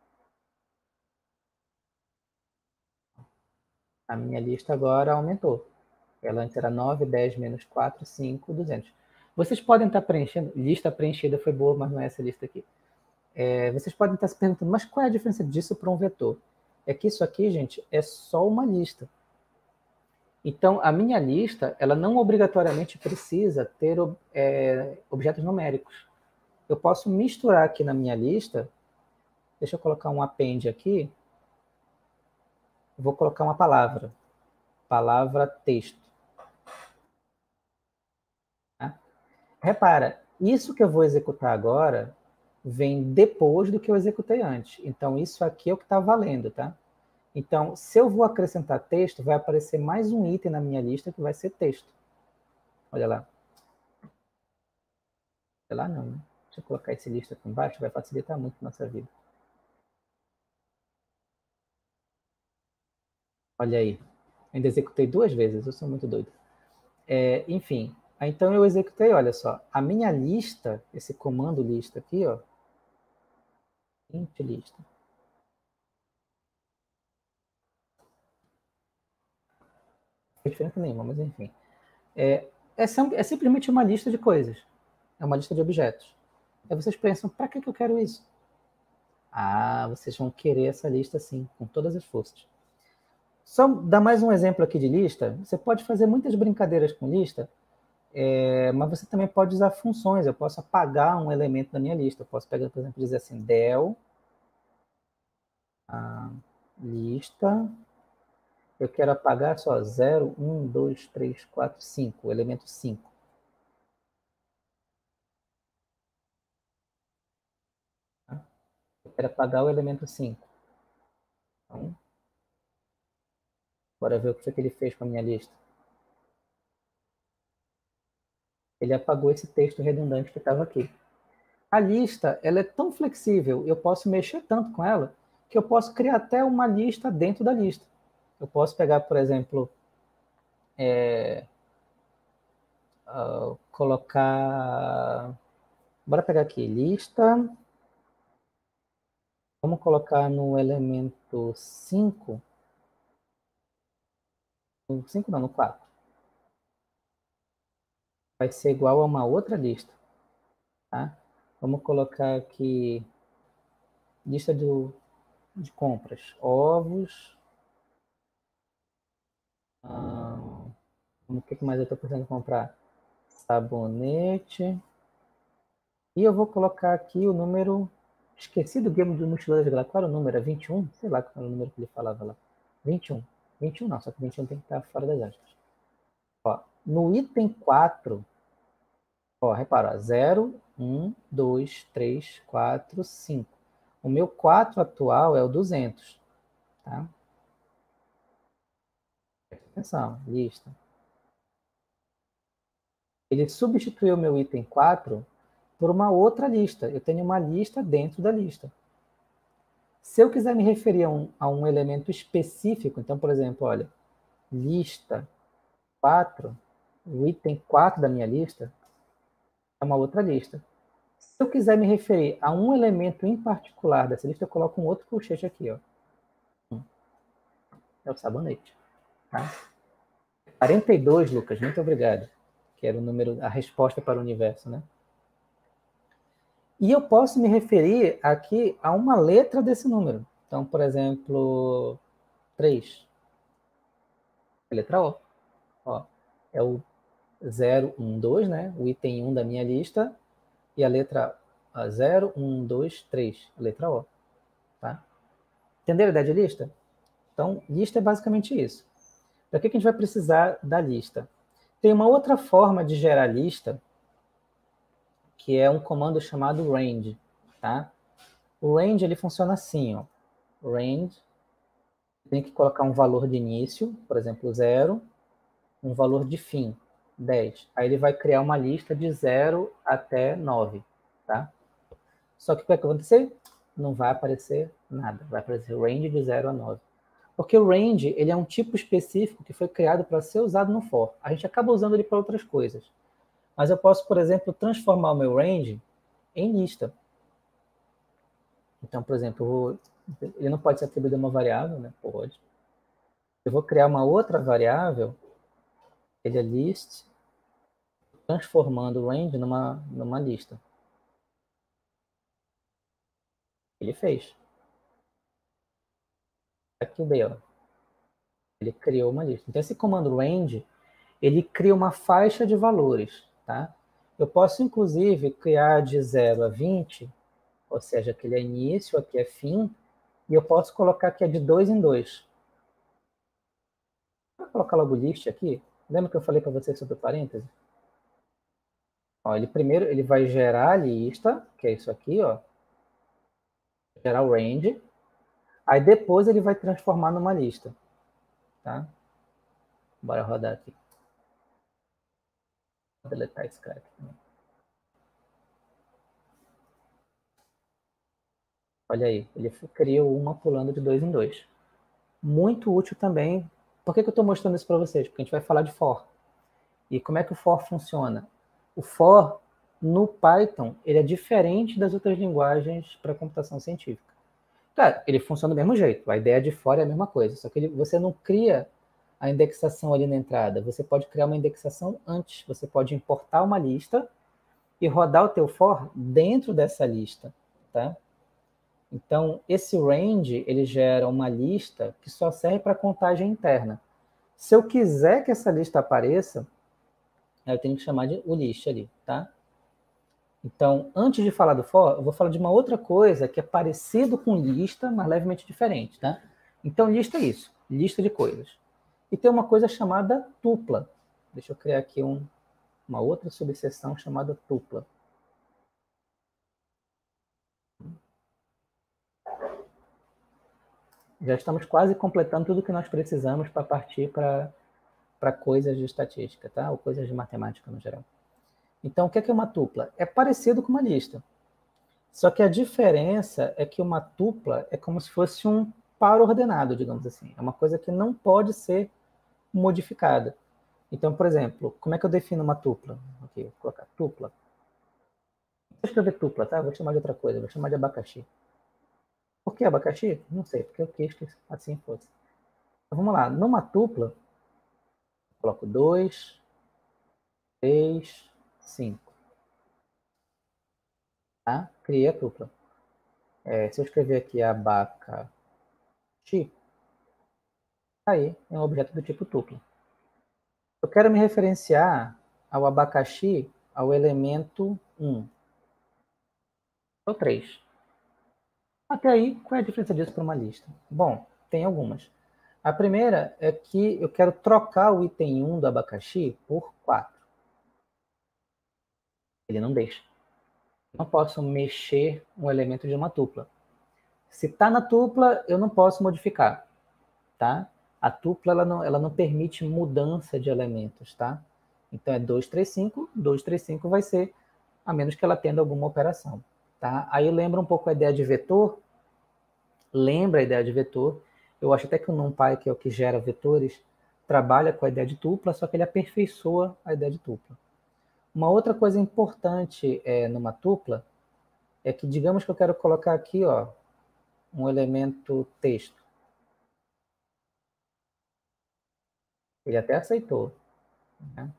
A minha lista agora aumentou. Ela antes era nove, dez, menos quatro, cinco, duzentos. Vocês podem estar preenchendo, lista preenchida foi boa, mas não é essa lista aqui. É, vocês podem estar se perguntando, mas qual é a diferença disso para um vetor? É que isso aqui, gente, é só uma lista. Então, a minha lista, ela não obrigatoriamente precisa ter é, objetos numéricos. Eu posso misturar aqui na minha lista, deixa eu colocar um append aqui, vou colocar uma palavra, palavra texto. Tá? Repara, isso que eu vou executar agora vem depois do que eu executei antes. Então, isso aqui é o que está valendo, tá? Então, se eu vou acrescentar texto, vai aparecer mais um item na minha lista que vai ser texto. Olha lá. Olha lá não, né? Deixa eu colocar esse lista aqui embaixo, vai facilitar muito a nossa vida. Olha aí. Ainda executei duas vezes, eu sou muito doido. É, enfim, então eu executei, olha só, a minha lista, esse comando lista aqui, ó, int lista. Não tem diferença nenhuma, mas enfim. É, é, é simplesmente uma lista de coisas. É uma lista de objetos. Aí vocês pensam, para que, que eu quero isso? Ah, vocês vão querer essa lista sim, com todas as forças. Só dar mais um exemplo aqui de lista. Você pode fazer muitas brincadeiras com lista, é, mas você também pode usar funções. Eu posso apagar um elemento da minha lista. Eu posso pegar, por exemplo, dizer assim, del a lista. Eu quero apagar só zero, um, dois, três, quatro, cinco, o elemento cinco. Tá? Eu quero apagar o elemento cinco. Então, bora ver o que foi que ele fez com a minha lista. Ele apagou esse texto redundante que estava aqui. A lista, ela é tão flexível, eu posso mexer tanto com ela, que eu posso criar até uma lista dentro da lista. Eu posso pegar, por exemplo, é, uh, colocar... Bora pegar aqui, lista. Vamos colocar no elemento cinco. No cinco não, no quatro. Vai ser igual a uma outra lista. Tá? Vamos colocar aqui lista do, de compras. Ovos. Ah, o que mais eu estou precisando comprar? Sabonete. E eu vou colocar aqui o número... Esqueci do game do Mochileiro de Galáctica. Qual era o número? É vinte e um? Sei lá qual era o número que ele falava lá. vinte e um. vinte e um não, só que vinte e um tem que estar fora das aspas. Ó, no item quatro, ó, repara, zero, um, dois, três, quatro, cinco. O meu quatro atual é o duzentos. Tá? Atenção, lista. Ele substituiu o meu item quatro por uma outra lista. Eu tenho uma lista dentro da lista. Se eu quiser me referir a um, a um elemento específico, então, por exemplo, olha, lista quatro, o item quatro da minha lista é uma outra lista. Se eu quiser me referir a um elemento em particular dessa lista, eu coloco um outro colchete aqui, ó. É o sabonete. Tá? quarenta e dois, Lucas, muito obrigado. Que era o número, a resposta para o universo, né? E eu posso me referir aqui a uma letra desse número. Então, por exemplo, três. A letra O. Ó, é o zero, um, dois, né? O item um da minha lista. E a letra zero, um, dois, três. A letra O. Tá? Entenderam a ideia de lista? Então, lista é basicamente isso. Para que a gente vai precisar da lista? Tem uma outra forma de gerar lista, que é um comando chamado range. Tá? O range ele funciona assim, ó. Range, tem que colocar um valor de início, por exemplo, zero, um valor de fim, dez. Aí ele vai criar uma lista de zero até nove, tá? Só que o que vai acontecer? Não vai aparecer nada, vai aparecer range de zero a nove. Porque o range, ele é um tipo específico que foi criado para ser usado no for. A gente acaba usando ele para outras coisas. Mas eu posso, por exemplo, transformar o meu range em lista. Então, por exemplo, eu vou, ele não pode ser atribuído a uma variável, né? Pode. Eu vou criar uma outra variável, ele é list, transformando o range numa, numa lista. Ele fez. Aqui o ó. Ele criou uma lista. Então, esse comando range, ele cria uma faixa de valores, tá? Eu posso, inclusive, criar de zero a vinte, ou seja, aqui é início, aqui é fim, e eu posso colocar que é de dois em dois. Vou colocar logo o list aqui. Lembra que eu falei para vocês sobre o parêntese? Ó, ele primeiro ele vai gerar a lista, que é isso aqui, ó. Gerar o range. Aí depois ele vai transformar numa lista, tá? Bora rodar aqui. Vou deletar esse cara aqui também. Olha aí, ele criou uma pulando de dois em dois. Muito útil também. Por que, que eu estou mostrando isso para vocês? Porque a gente vai falar de for. E como é que o for funciona? O for, no Python, ele é diferente das outras linguagens para computação científica. Claro, ele funciona do mesmo jeito. A ideia de for é a mesma coisa. Só que ele, você não cria a indexação ali na entrada. Você pode criar uma indexação antes. Você pode importar uma lista e rodar o teu for dentro dessa lista, tá? Então, esse range, ele gera uma lista que só serve para contagem interna. Se eu quiser que essa lista apareça, eu tenho que chamar de o list ali, tá? Então, antes de falar do for, eu vou falar de uma outra coisa que é parecido com lista, mas levemente diferente, tá? Então, lista é isso, lista de coisas. E tem uma coisa chamada tupla. Deixa eu criar aqui um, uma outra subseção chamada tupla. Já estamos quase completando tudo que nós precisamos para partir para para coisas de estatística, tá? Ou coisas de matemática no geral. Então, o que é uma tupla? É parecido com uma lista. Só que a diferença é que uma tupla é como se fosse um par ordenado, digamos assim. É uma coisa que não pode ser modificada. Então, por exemplo, como é que eu defino uma tupla? Aqui, vou colocar tupla. Vou escrever tupla, tá? Vou chamar de outra coisa, vou chamar de abacaxi. Por que abacaxi? Não sei, porque eu quis que assim fosse. Então, vamos lá, numa tupla, coloco dois, três, cinco. Tá? Criei a tupla. É, se eu escrever aqui abacaxi, aí é um objeto do tipo tupla. Eu quero me referenciar ao abacaxi, ao elemento um. Ou três. Até aí, qual é a diferença disso para uma lista? Bom, tem algumas. A primeira é que eu quero trocar o item um do abacaxi por quatro. Ele não deixa. Não posso mexer um elemento de uma tupla. Se está na tupla, eu não posso modificar, tá? A tupla ela não, ela não permite mudança de elementos, tá? Então é dois, três, cinco, dois, três, cinco vai ser, a menos que ela atenda alguma operação, tá? Aí lembra um pouco a ideia de vetor, lembra a ideia de vetor. Eu acho até que o NumPy, que é o que gera vetores, trabalha com a ideia de tupla, só que ele aperfeiçoa a ideia de tupla. Uma outra coisa importante é, numa tupla é que, digamos que eu quero colocar aqui, ó, um elemento texto. Ele até aceitou, né?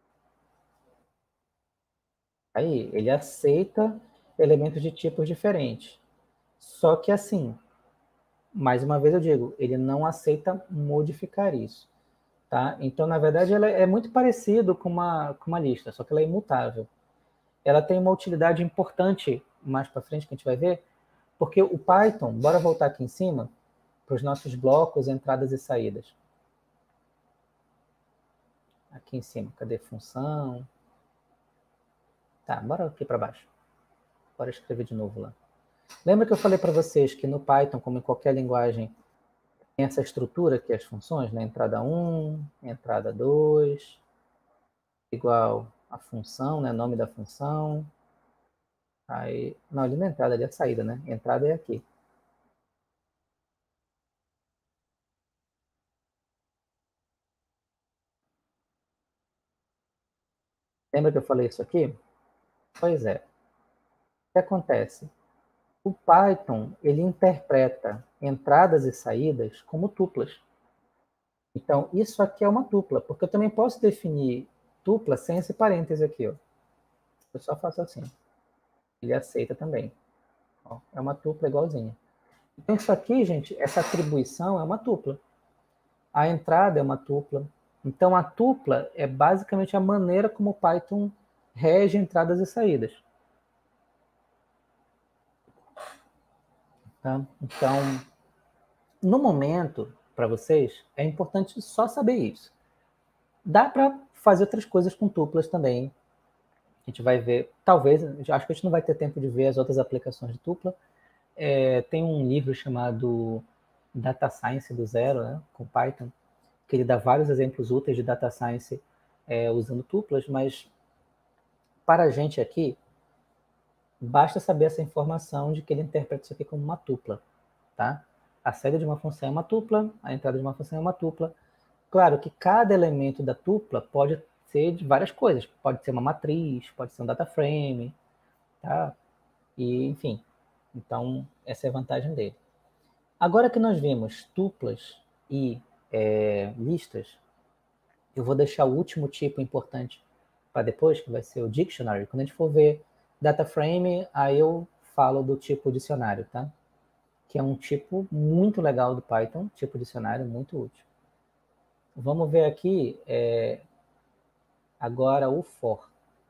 Aí, ele aceita elementos de tipos diferentes. Só que assim, mais uma vez eu digo, ele não aceita modificar isso. Tá? Então, na verdade, ela é muito parecido com uma, com uma lista, só que ela é imutável. Ela tem uma utilidade importante mais para frente que a gente vai ver, porque o Python, bora voltar aqui em cima, para os nossos blocos, entradas e saídas. Aqui em cima, cadê função? Tá, bora aqui para baixo. Bora escrever de novo lá. Lembra que eu falei para vocês que no Python, como em qualquer linguagem, tem essa estrutura aqui, as funções, né? Entrada um, entrada dois, igual a função, né? Nome da função. Aí, não, ali não é entrada, ali é a saída, né? Entrada é aqui. Lembra que eu falei isso aqui? Pois é. O que acontece? O Python, ele interpreta entradas e saídas como tuplas. Então, isso aqui é uma tupla, porque eu também posso definir tupla sem esse parêntese aqui, ó. Eu só faço assim. Ele aceita também. Ó, é uma tupla igualzinha. Então, isso aqui, gente, essa atribuição é uma tupla. A entrada é uma tupla. Então, a tupla é basicamente a maneira como o Python rege entradas e saídas. Tá? Então, no momento, para vocês, é importante só saber isso. Dá para fazer outras coisas com tuplas também. A gente vai ver, talvez, acho que a gente não vai ter tempo de ver as outras aplicações de tupla. É, tem um livro chamado Data Science do Zero, né, com Python, que ele dá vários exemplos úteis de Data Science é, usando tuplas, mas para a gente aqui, basta saber essa informação de que ele interpreta isso aqui como uma tupla. Tá? A saída de uma função é uma tupla, a entrada de uma função é uma tupla. Claro que cada elemento da tupla pode ser de várias coisas. Pode ser uma matriz, pode ser um data frame, tá? E, enfim, então essa é a vantagem dele. Agora que nós vimos tuplas e é, listas, eu vou deixar o último tipo importante para depois, que vai ser o dictionary. Quando a gente for ver data frame, aí eu falo do tipo dicionário, tá? Que é um tipo muito legal do Python, tipo dicionário muito útil. Vamos ver aqui é, agora o for.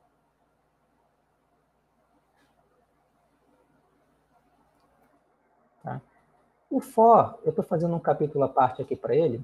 Tá? O for, eu estou fazendo um capítulo à parte aqui para ele,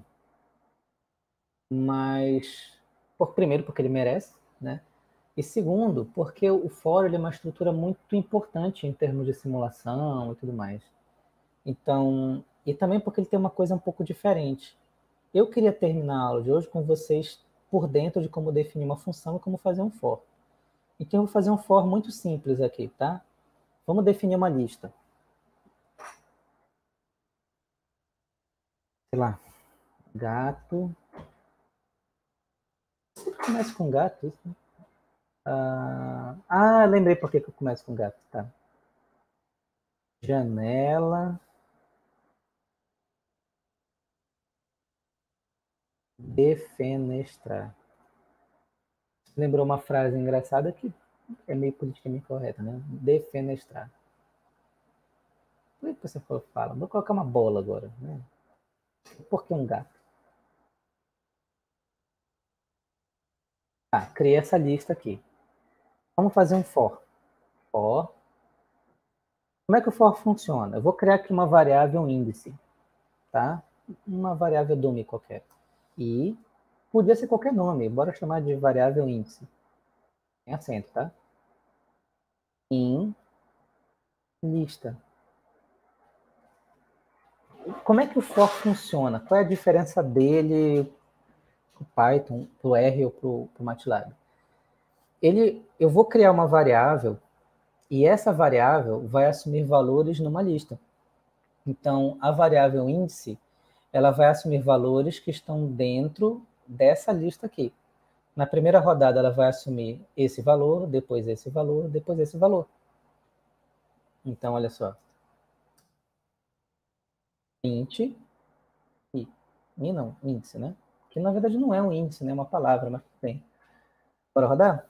mas por, primeiro porque ele merece, né? E segundo, porque o for ele é uma estrutura muito importante em termos de simulação e tudo mais. Então, e também porque ele tem uma coisa um pouco diferente. Eu queria terminar a aula de hoje com vocês por dentro de como definir uma função e como fazer um for. Então, eu vou fazer um for muito simples aqui, tá? Vamos definir uma lista. Sei lá, gato. Sempre começa com gato, isso, né? Ah, ah, lembrei por que que eu começo com gato, tá? Janela, defenestrar. Lembrou uma frase engraçada que é meio politicamente correta, né? Defenestrar. Por que você fala? Vou colocar uma bola agora, né? Por que um gato? Ah, criei essa lista aqui. Vamos fazer um for. For. Como é que o for funciona? Eu vou criar aqui uma variável índice, tá? Uma variável dummy qualquer. E podia ser qualquer nome, bora chamar de variável índice. Tem acento, tá? Em lista. Como é que o for funciona? Qual é a diferença dele pro Python, pro R ou pro, pro MATLAB? Ele, eu vou criar uma variável e essa variável vai assumir valores numa lista. Então, a variável índice, ela vai assumir valores que estão dentro dessa lista aqui. Na primeira rodada, ela vai assumir esse valor, depois esse valor, depois esse valor. Então, olha só. Int i. I não, índice, né? Que na verdade não é um índice, né? É uma palavra, mas tem. Bora rodar?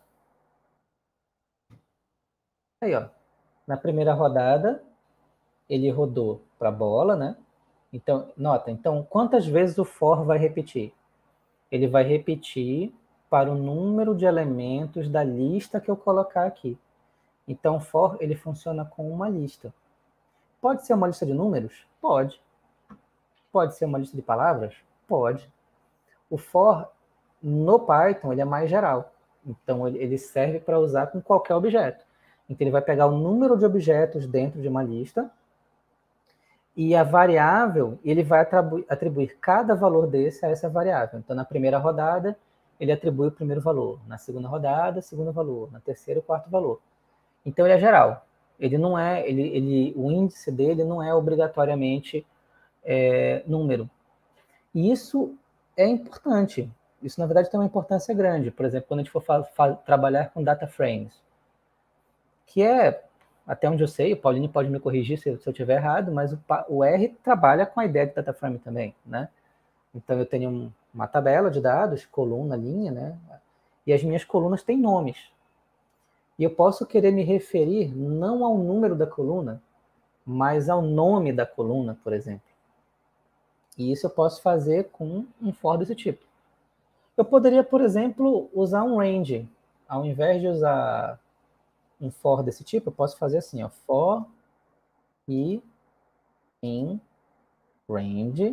Aí, ó. Na primeira rodada, ele rodou para a bola, né? Então, nota, então, quantas vezes o for vai repetir? Ele vai repetir para o número de elementos da lista que eu colocar aqui. Então, o for, ele funciona com uma lista. Pode ser uma lista de números? Pode. Pode ser uma lista de palavras? Pode. O for, no Python, ele é mais geral. Então, ele serve para usar com qualquer objeto. Então, ele vai pegar o número de objetos dentro de uma lista E a variável, ele vai atribuir, atribuir cada valor desse a essa variável. Então, na primeira rodada, ele atribui o primeiro valor. Na segunda rodada, segundo valor. Na terceira, o quarto valor. Então, ele é geral. Ele não é, ele, ele, o índice dele não é obrigatoriamente é, número. E isso é importante. Isso, na verdade, tem uma importância grande. Por exemplo, quando a gente for trabalhar com data frames, que é, até onde eu sei, o Paulinho pode me corrigir se, se eu estiver errado, mas o, o R trabalha com a ideia de data frame também, né? Então, eu tenho um, uma tabela de dados, coluna, linha, né? E as minhas colunas têm nomes. E eu posso querer me referir não ao número da coluna, mas ao nome da coluna, por exemplo. E isso eu posso fazer com um for desse tipo. Eu poderia, por exemplo, usar um range. Ao invés de usar um for desse tipo, eu posso fazer assim, ó, for e in range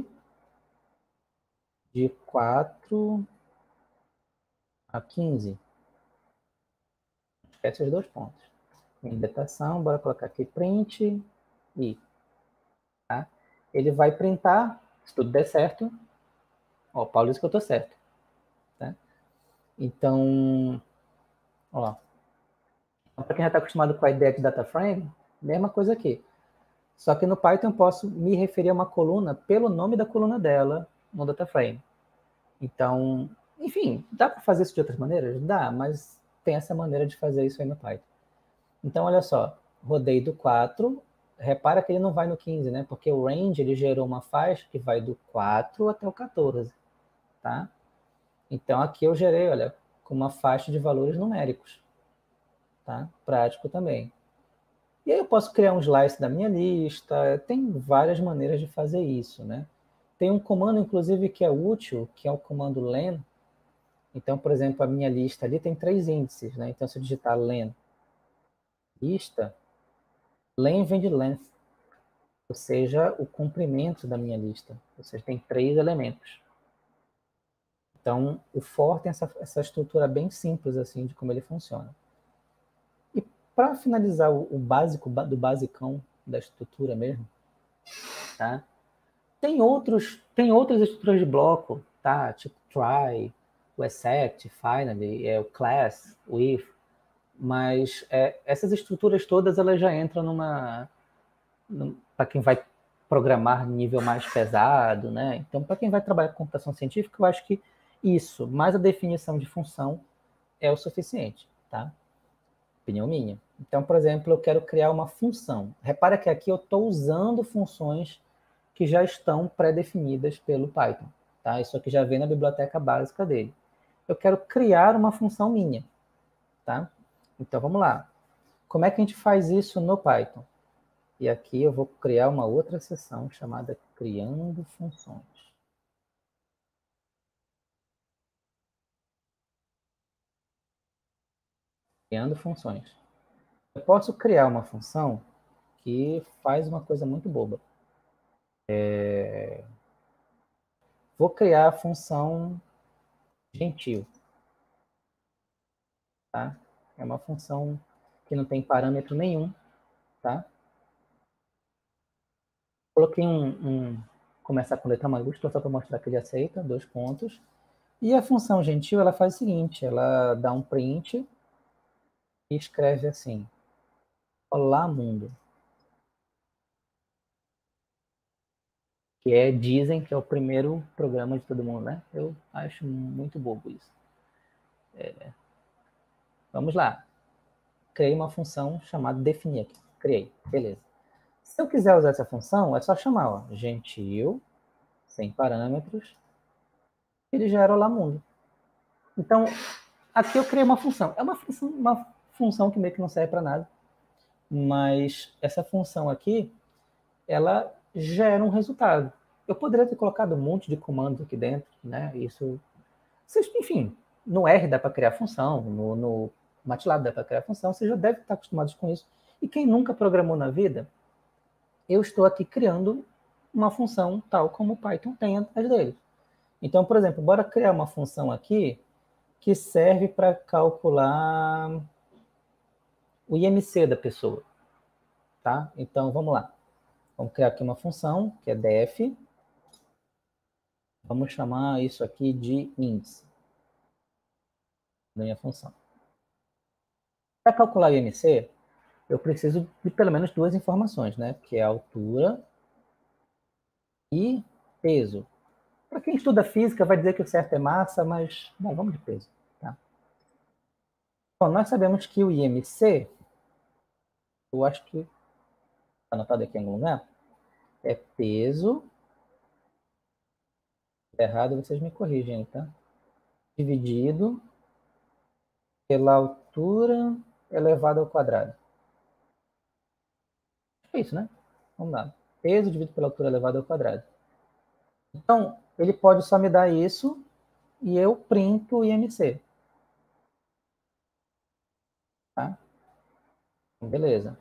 de quatro a quinze. Esquece os dois pontos. Indentação, bora colocar aqui print e. Tá? Ele vai printar, se tudo der certo. Ó, Paulo disse que eu estou certo. Tá? Então, ó, para quem já está acostumado com a ideia de data frame, mesma coisa aqui. Só que no Python eu posso me referir a uma coluna pelo nome da coluna dela no data frame. Então, enfim, dá para fazer isso de outras maneiras? Dá, mas tem essa maneira de fazer isso aí no Python. Então, olha só, rodei do quatro, repara que ele não vai no quinze, né? Porque o range ele gerou uma faixa que vai do quatro até o quatorze, tá? Então, aqui eu gerei, olha, com uma faixa de valores numéricos, tá? Prático também. E aí eu posso criar um slice da minha lista, tem várias maneiras de fazer isso, né? Tem um comando, inclusive, que é útil, que é o comando len. Então, por exemplo, a minha lista ali tem três índices, né? Então, se eu digitar len lista, len vem de length, ou seja, o comprimento da minha lista. Ou seja, tem três elementos. Então, o for tem essa, essa estrutura bem simples, assim, de como ele funciona. E para finalizar o, o básico, do basicão da estrutura mesmo, tá? Tem, outros, tem outras estruturas de bloco, tá? Tipo try, o except, finally, é, o class, o if, mas é, essas estruturas todas elas já entram numa, numa para quem vai programar nível mais pesado, né? Então, para quem vai trabalhar com computação científica, eu acho que isso, mais a definição de função, é o suficiente, tá? Opinião minha. Então, por exemplo, eu quero criar uma função. Repara que aqui eu estou usando funções que já estão pré-definidas pelo Python. Tá? Isso aqui já vem na biblioteca básica dele. Eu quero criar uma função minha. Tá? Então, vamos lá. Como é que a gente faz isso no Python? E aqui eu vou criar uma outra seção chamada Criando Funções. Criando funções. Eu posso criar uma função que faz uma coisa muito boba. É... Vou criar a função gentil. Tá? É uma função que não tem parâmetro nenhum. Tá? Coloquei um, um começar com letra maiúscula só para mostrar que ele aceita, dois pontos. E a função gentil, ela faz o seguinte, ela dá um print e escreve assim, olá mundo. Que é, dizem que é o primeiro programa de todo mundo, né? Eu acho muito bobo isso. É... Vamos lá. Criei uma função chamada definir aqui. Criei, beleza. Se eu quiser usar essa função, é só chamar, ó, gentil, sem parâmetros, ele gera olá mundo. Então, aqui eu criei uma função. É uma função, uma função que meio que não serve para nada, mas essa função aqui, ela gera um resultado. Eu poderia ter colocado um monte de comandos aqui dentro, né? Isso, enfim, no R dá para criar função, no, no MATLAB dá para criar função, você já deve estar acostumado com isso. E quem nunca programou na vida, eu estou aqui criando uma função tal como o Python tem atrás dele. Então, por exemplo, bora criar uma função aqui que serve para calcular o I M C da pessoa, tá? Então, vamos lá. Vamos criar aqui uma função, que é def. Vamos chamar isso aqui de índice da minha função. Para calcular o I M C, eu preciso de pelo menos duas informações, né? Que é a altura e peso. Para quem estuda física, vai dizer que o certo é massa, mas, bom, vamos de peso. Tá? Bom, nós sabemos que o I M C, eu acho que está anotado aqui em algum lugar, é peso, se errado, vocês me corrigem, tá? Dividido pela altura elevado ao quadrado. É isso, né? Vamos lá. Peso dividido pela altura elevado ao quadrado. Então, ele pode só me dar isso e eu printo o I M C. Tá? Beleza.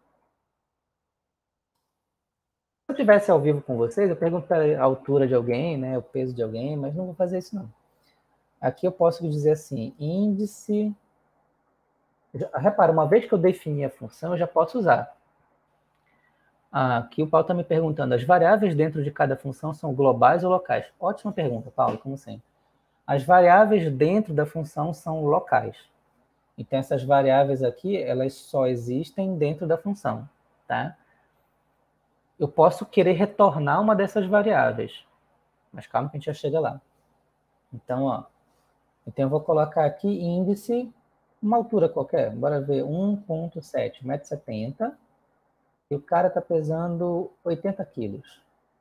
Se eu estivesse ao vivo com vocês, eu perguntaria a altura de alguém, né, o peso de alguém, mas não vou fazer isso não. Aqui eu posso dizer assim, índice... Repara, uma vez que eu defini a função, eu já posso usar. Ah, aqui o Paulo está me perguntando, as variáveis dentro de cada função são globais ou locais? Ótima pergunta, Paulo, como sempre. As variáveis dentro da função são locais. Então, essas variáveis aqui, elas só existem dentro da função, tá? Eu posso querer retornar uma dessas variáveis, mas calma que a gente já chega lá. Então, ó, então eu vou colocar aqui índice, uma altura qualquer, bora ver, um ponto sete, um metro e setenta, e o cara está pesando oitenta quilos.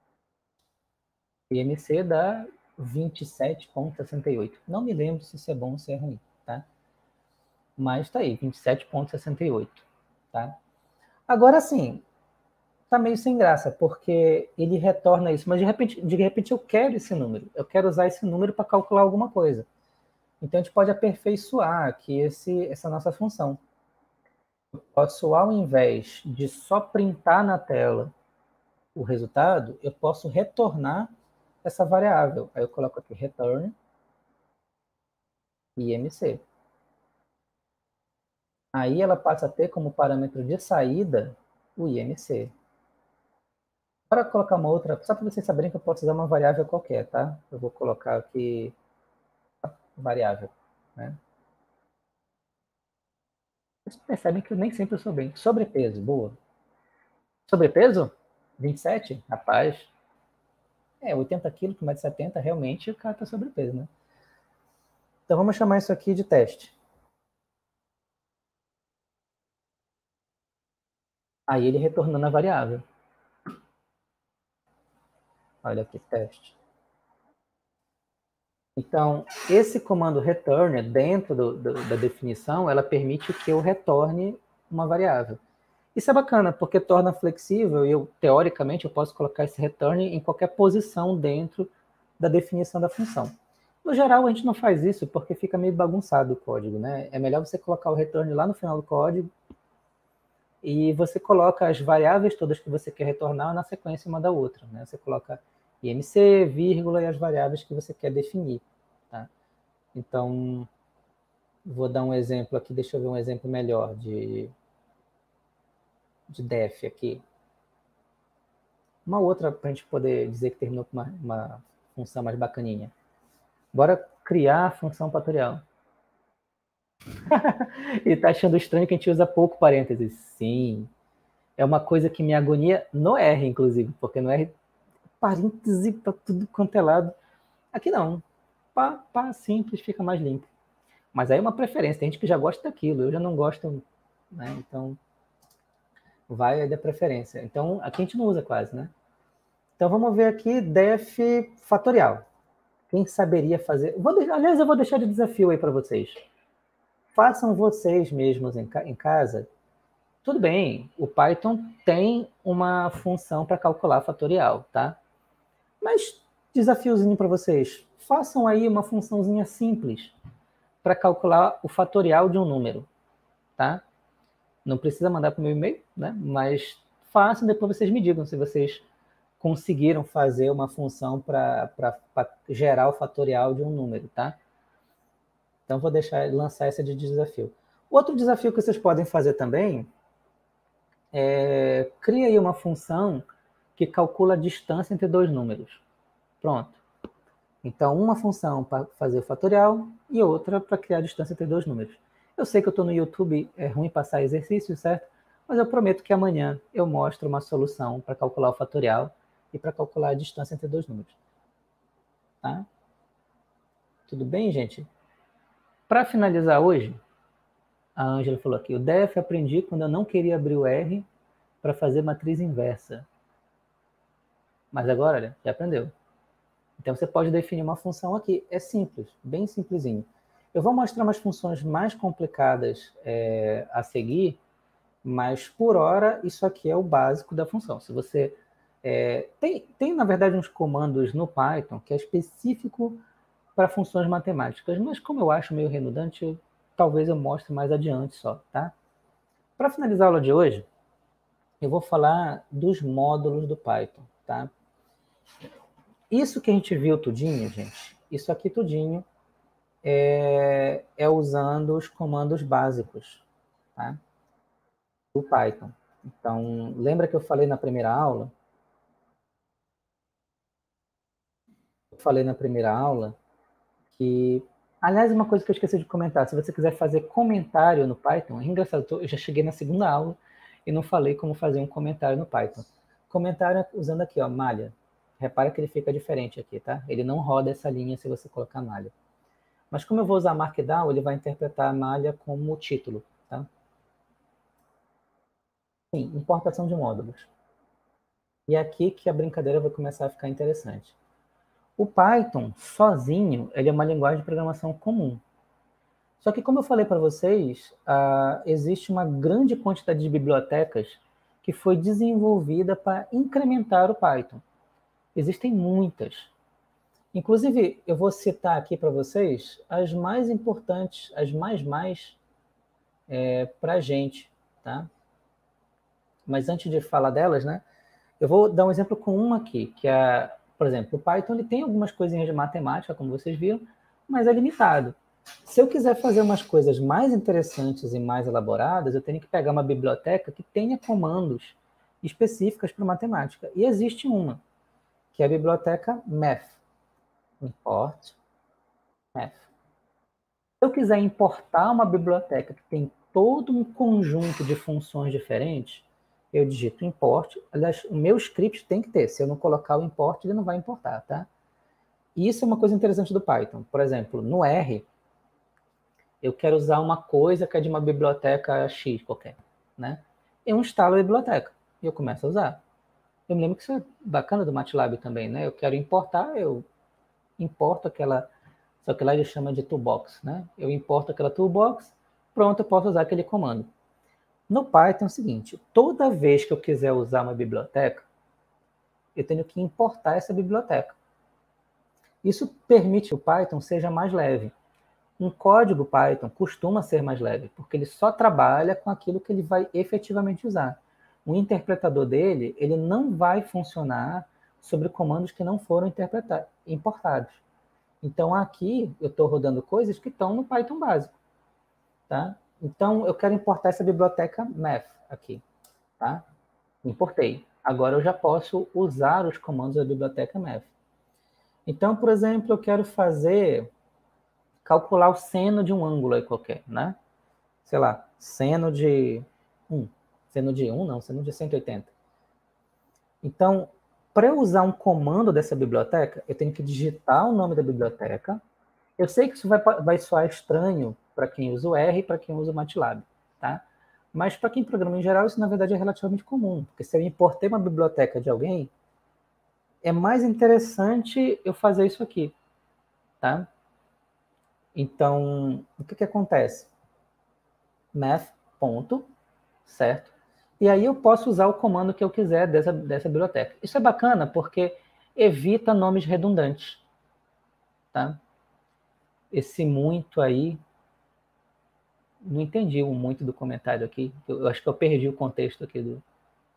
I M C dá vinte e sete vírgula sessenta e oito. Não me lembro se isso é bom ou se é ruim, tá? Mas tá aí, vinte e sete vírgula sessenta e oito, tá? Agora sim, tá meio sem graça, porque ele retorna isso, mas de repente, de repente eu quero esse número, eu quero usar esse número para calcular alguma coisa. Então a gente pode aperfeiçoar aqui esse, essa nossa função. Eu posso, ao invés de só printar na tela o resultado, eu posso retornar essa variável. Aí eu coloco aqui return I M C. Aí ela passa a ter como parâmetro de saída o I M C. Para colocar uma outra, só para vocês saberem que eu posso usar uma variável qualquer, tá? Eu vou colocar aqui variável, né? Vocês percebem que eu nem sempre eu sou bem. Sobrepeso, boa. Sobrepeso? vinte e sete? Rapaz. É, oitenta quilos com um metro e setenta, realmente o cara tá sobrepeso, né? Então vamos chamar isso aqui de teste. Aí ele retornando a variável. Olha aqui, teste. Então, esse comando return, dentro do, do, da definição, ela permite que eu retorne uma variável. Isso é bacana, porque torna flexível e eu, teoricamente, eu posso colocar esse return em qualquer posição dentro da definição da função. No geral, a gente não faz isso porque fica meio bagunçado o código, né? É melhor você colocar o return lá no final do código e você coloca as variáveis todas que você quer retornar na sequência uma da outra, né? Você coloca I M C, vírgula e as variáveis que você quer definir, tá? Então, vou dar um exemplo aqui, deixa eu ver um exemplo melhor de, de def aqui. Uma outra para a gente poder dizer que terminou com uma, uma função mais bacaninha. Bora criar a função fatorial. E tá achando estranho que a gente usa pouco parênteses. Sim. É uma coisa que me agonia no R, inclusive, porque no R, parêntese para tudo quanto é lado. Aqui não. Pá, pá, simples, fica mais limpo. Mas aí é uma preferência. Tem gente que já gosta daquilo. Eu já não gosto, né? Então, vai da preferência. Então, aqui a gente não usa quase, né? Então, vamos ver aqui def fatorial. Quem saberia fazer... Vou, aliás, eu vou deixar de desafio aí para vocês. Façam vocês mesmos em, em casa. Tudo bem, o Python tem uma função para calcular fatorial, tá? Mas, desafiozinho para vocês. Façam aí uma funçãozinha simples para calcular o fatorial de um número, tá? Não precisa mandar para o meu e-mail, né? Mas façam, depois vocês me digam se vocês conseguiram fazer uma função para gerar o fatorial de um número, tá? Então, vou deixar lançar essa de desafio. Outro desafio que vocês podem fazer também é criar aí uma função que calcula a distância entre dois números. Pronto. Então, uma função para fazer o fatorial e outra para criar a distância entre dois números. Eu sei que eu estou no YouTube, é ruim passar exercício, certo? Mas eu prometo que amanhã eu mostro uma solução para calcular o fatorial e para calcular a distância entre dois números. Tá? Tudo bem, gente? Para finalizar hoje, a Ângela falou aqui, o D F aprendi quando eu não queria abrir o R para fazer matriz inversa. Mas agora, olha, já aprendeu. Então, você pode definir uma função aqui. É simples, bem simplesinho. Eu vou mostrar umas funções mais complicadas é, a seguir, mas, por hora, isso aqui é o básico da função. Se você... É, tem, tem, na verdade, uns comandos no Python que é específico para funções matemáticas, mas como eu acho meio redundante, eu, talvez eu mostre mais adiante só, tá? Para finalizar a aula de hoje, eu vou falar dos módulos do Python, tá? Isso que a gente viu tudinho, gente, isso aqui tudinho é, é usando os comandos básicos, tá? Do Python. Então, lembra que eu falei na primeira aula? Eu falei na primeira aula que... Aliás, uma coisa que eu esqueci de comentar, se você quiser fazer comentário no Python, é engraçado, eu já cheguei na segunda aula e não falei como fazer um comentário no Python. Comentário usando aqui, ó, malha. Repara que ele fica diferente aqui, tá? Ele não roda essa linha se você colocar malha. Mas como eu vou usar Markdown, ele vai interpretar a malha como título, tá? Sim, importação de módulos. E é aqui que a brincadeira vai começar a ficar interessante. O Python, sozinho, ele é uma linguagem de programação comum. Só que, como eu falei para vocês, uh, existe uma grande quantidade de bibliotecas que foi desenvolvida para incrementar o Python. Existem muitas. Inclusive, eu vou citar aqui para vocês as mais importantes, as mais mais é, para a gente, tá? Mas antes de falar delas, né, eu vou dar um exemplo com uma aqui, que é, por exemplo, o Python ele tem algumas coisinhas de matemática, como vocês viram, mas é limitado. Se eu quiser fazer umas coisas mais interessantes e mais elaboradas, eu tenho que pegar uma biblioteca que tenha comandos específicos para matemática. E existe uma, que é a biblioteca math. Import math. Se eu quiser importar uma biblioteca que tem todo um conjunto de funções diferentes, eu digito import. Aliás, o meu script tem que ter. Se eu não colocar o import, ele não vai importar, tá? E isso é uma coisa interessante do Python. Por exemplo, no R, eu quero usar uma coisa que é de uma biblioteca X qualquer, né? Eu instalo a biblioteca e eu começo a usar. Eu me lembro que isso é bacana do MATLAB também, né? Eu quero importar, eu importo aquela... Só que lá ele chama de toolbox, né? Eu importo aquela toolbox, pronto, eu posso usar aquele comando. No Python é o seguinte, toda vez que eu quiser usar uma biblioteca, eu tenho que importar essa biblioteca. Isso permite que o Python seja mais leve. Um código Python costuma ser mais leve, porque ele só trabalha com aquilo que ele vai efetivamente usar. O interpretador dele, ele não vai funcionar sobre comandos que não foram importados. Então, aqui, eu estou rodando coisas que estão no Python básico. Tá? Então, eu quero importar essa biblioteca math aqui. Tá? Importei. Agora, eu já posso usar os comandos da biblioteca math. Então, por exemplo, eu quero fazer... calcular o seno de um ângulo aí qualquer, né? Sei lá, seno de um. Seno de um, não, seno de cento e oitenta. Então, para eu usar um comando dessa biblioteca, eu tenho que digitar o nome da biblioteca. Eu sei que isso vai, vai soar estranho para quem usa o R e para quem usa o MATLAB, tá? Mas para quem programa em geral, isso na verdade é relativamente comum, porque se eu importei uma biblioteca de alguém, é mais interessante eu fazer isso aqui, tá? Então, o que que acontece? Math, ponto, certo? E aí eu posso usar o comando que eu quiser dessa, dessa biblioteca. Isso é bacana porque evita nomes redundantes, tá? Esse muito aí, não entendi o muito do comentário aqui, eu acho que eu perdi o contexto aqui. Do...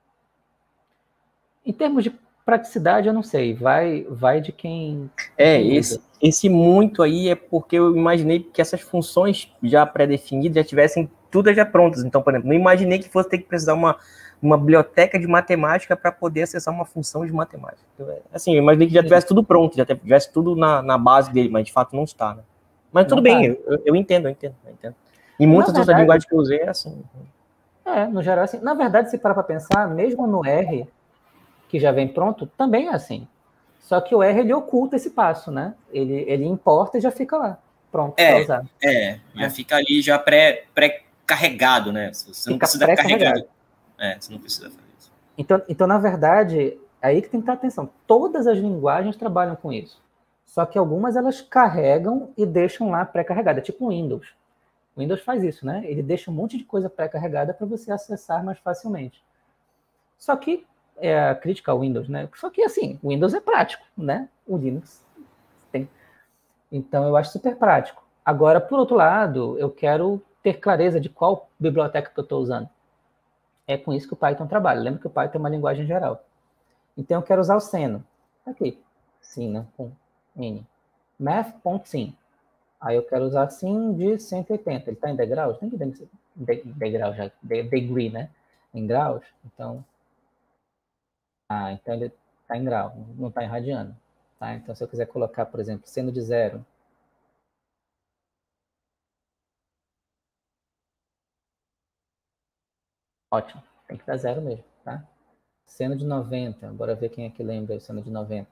Em termos de praticidade, eu não sei, vai, vai de quem... É, quem esse, esse muito aí é porque eu imaginei que essas funções já pré-definidas já tivessem todas já prontas. Então, por exemplo, não imaginei que fosse ter que precisar uma, uma biblioteca de matemática para poder acessar uma função de matemática. Então, é, assim, eu imaginei que já tivesse tudo pronto, já tivesse tudo na, na base dele, mas de fato não está, né? Mas tudo Não bem, tá. eu, eu entendo, eu entendo, eu entendo. E Na muitas outras verdade, linguagens que eu usei é assim. é, no geral, assim, na verdade, se parar para pensar, mesmo no R, que já vem pronto, também é assim. Só que o R, ele oculta esse passo, né? Ele, ele importa e já fica lá, pronto para É, usar. é, já É. fica ali já pré, pré-carregado, né? Você não Fica precisa carregar. pré-carregado. É, você não precisa fazer isso. Então, então, na verdade, é aí que tem que ter atenção. Todas as linguagens trabalham com isso. Só que algumas elas carregam e deixam lá pré-carregada, tipo o Windows. O Windows faz isso, né? Ele deixa um monte de coisa pré-carregada para você acessar mais facilmente. Só que é a crítica ao Windows, né? Só que assim, o Windows é prático, né? O Linux tem. Então eu acho super prático. Agora, por outro lado, eu quero ter clareza de qual biblioteca que eu estou usando. É com isso que o Python trabalha. Lembra que o Python é uma linguagem geral. Então eu quero usar o Seno. Aqui. Sim, né? Com N. math.sim. Aí eu quero usar sim de cento e oitenta. Ele está em degraus? Tem que de, de, degrau já. De, degree, né? Em graus. Então. Ah, então ele está em grau. Não está em radiano. Tá? Então se eu quiser colocar, por exemplo, seno de zero. Ótimo. Tem que dar zero mesmo, tá? Seno de noventa. Bora ver quem é que lembra o seno de noventa.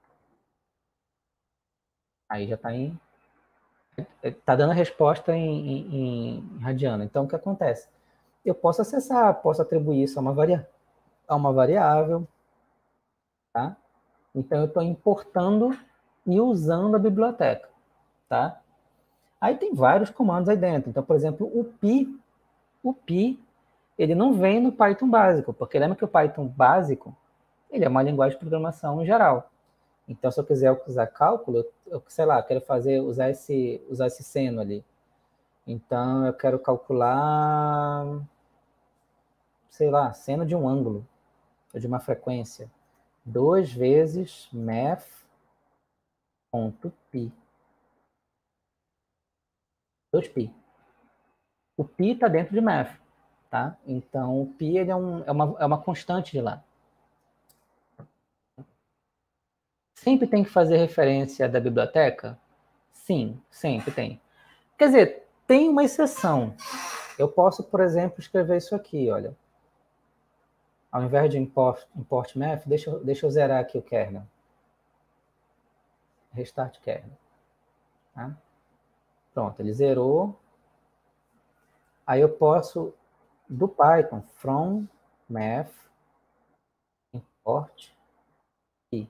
Aí já está em está dando a resposta em, em, em radiano. Então, o que acontece? Eu posso acessar, posso atribuir isso a uma, varia a uma variável, tá? Então, eu estou importando e usando a biblioteca, tá? Aí tem vários comandos aí dentro. Então, por exemplo, o pi, o pi, ele não vem no Python básico, porque lembra que o Python básico, ele é uma linguagem de programação em geral. Então, se eu quiser usar cálculo, eu, sei lá, quero fazer, usar esse, usar esse seno ali. Então, eu quero calcular, sei lá, seno de um ângulo, ou de uma frequência. dois vezes math.pi. dois pi. O pi está dentro de math, tá? Então, o pi ele é, um, é, uma, é uma constante de lá. Sempre tem que fazer referência da biblioteca? Sim, sempre tem. Quer dizer, tem uma exceção. Eu posso, por exemplo, escrever isso aqui, olha. Ao invés de import, import math, deixa, deixa eu zerar aqui o kernel. Restart kernel. Tá? Pronto, ele zerou. Aí eu posso, do Python, from math, import pi.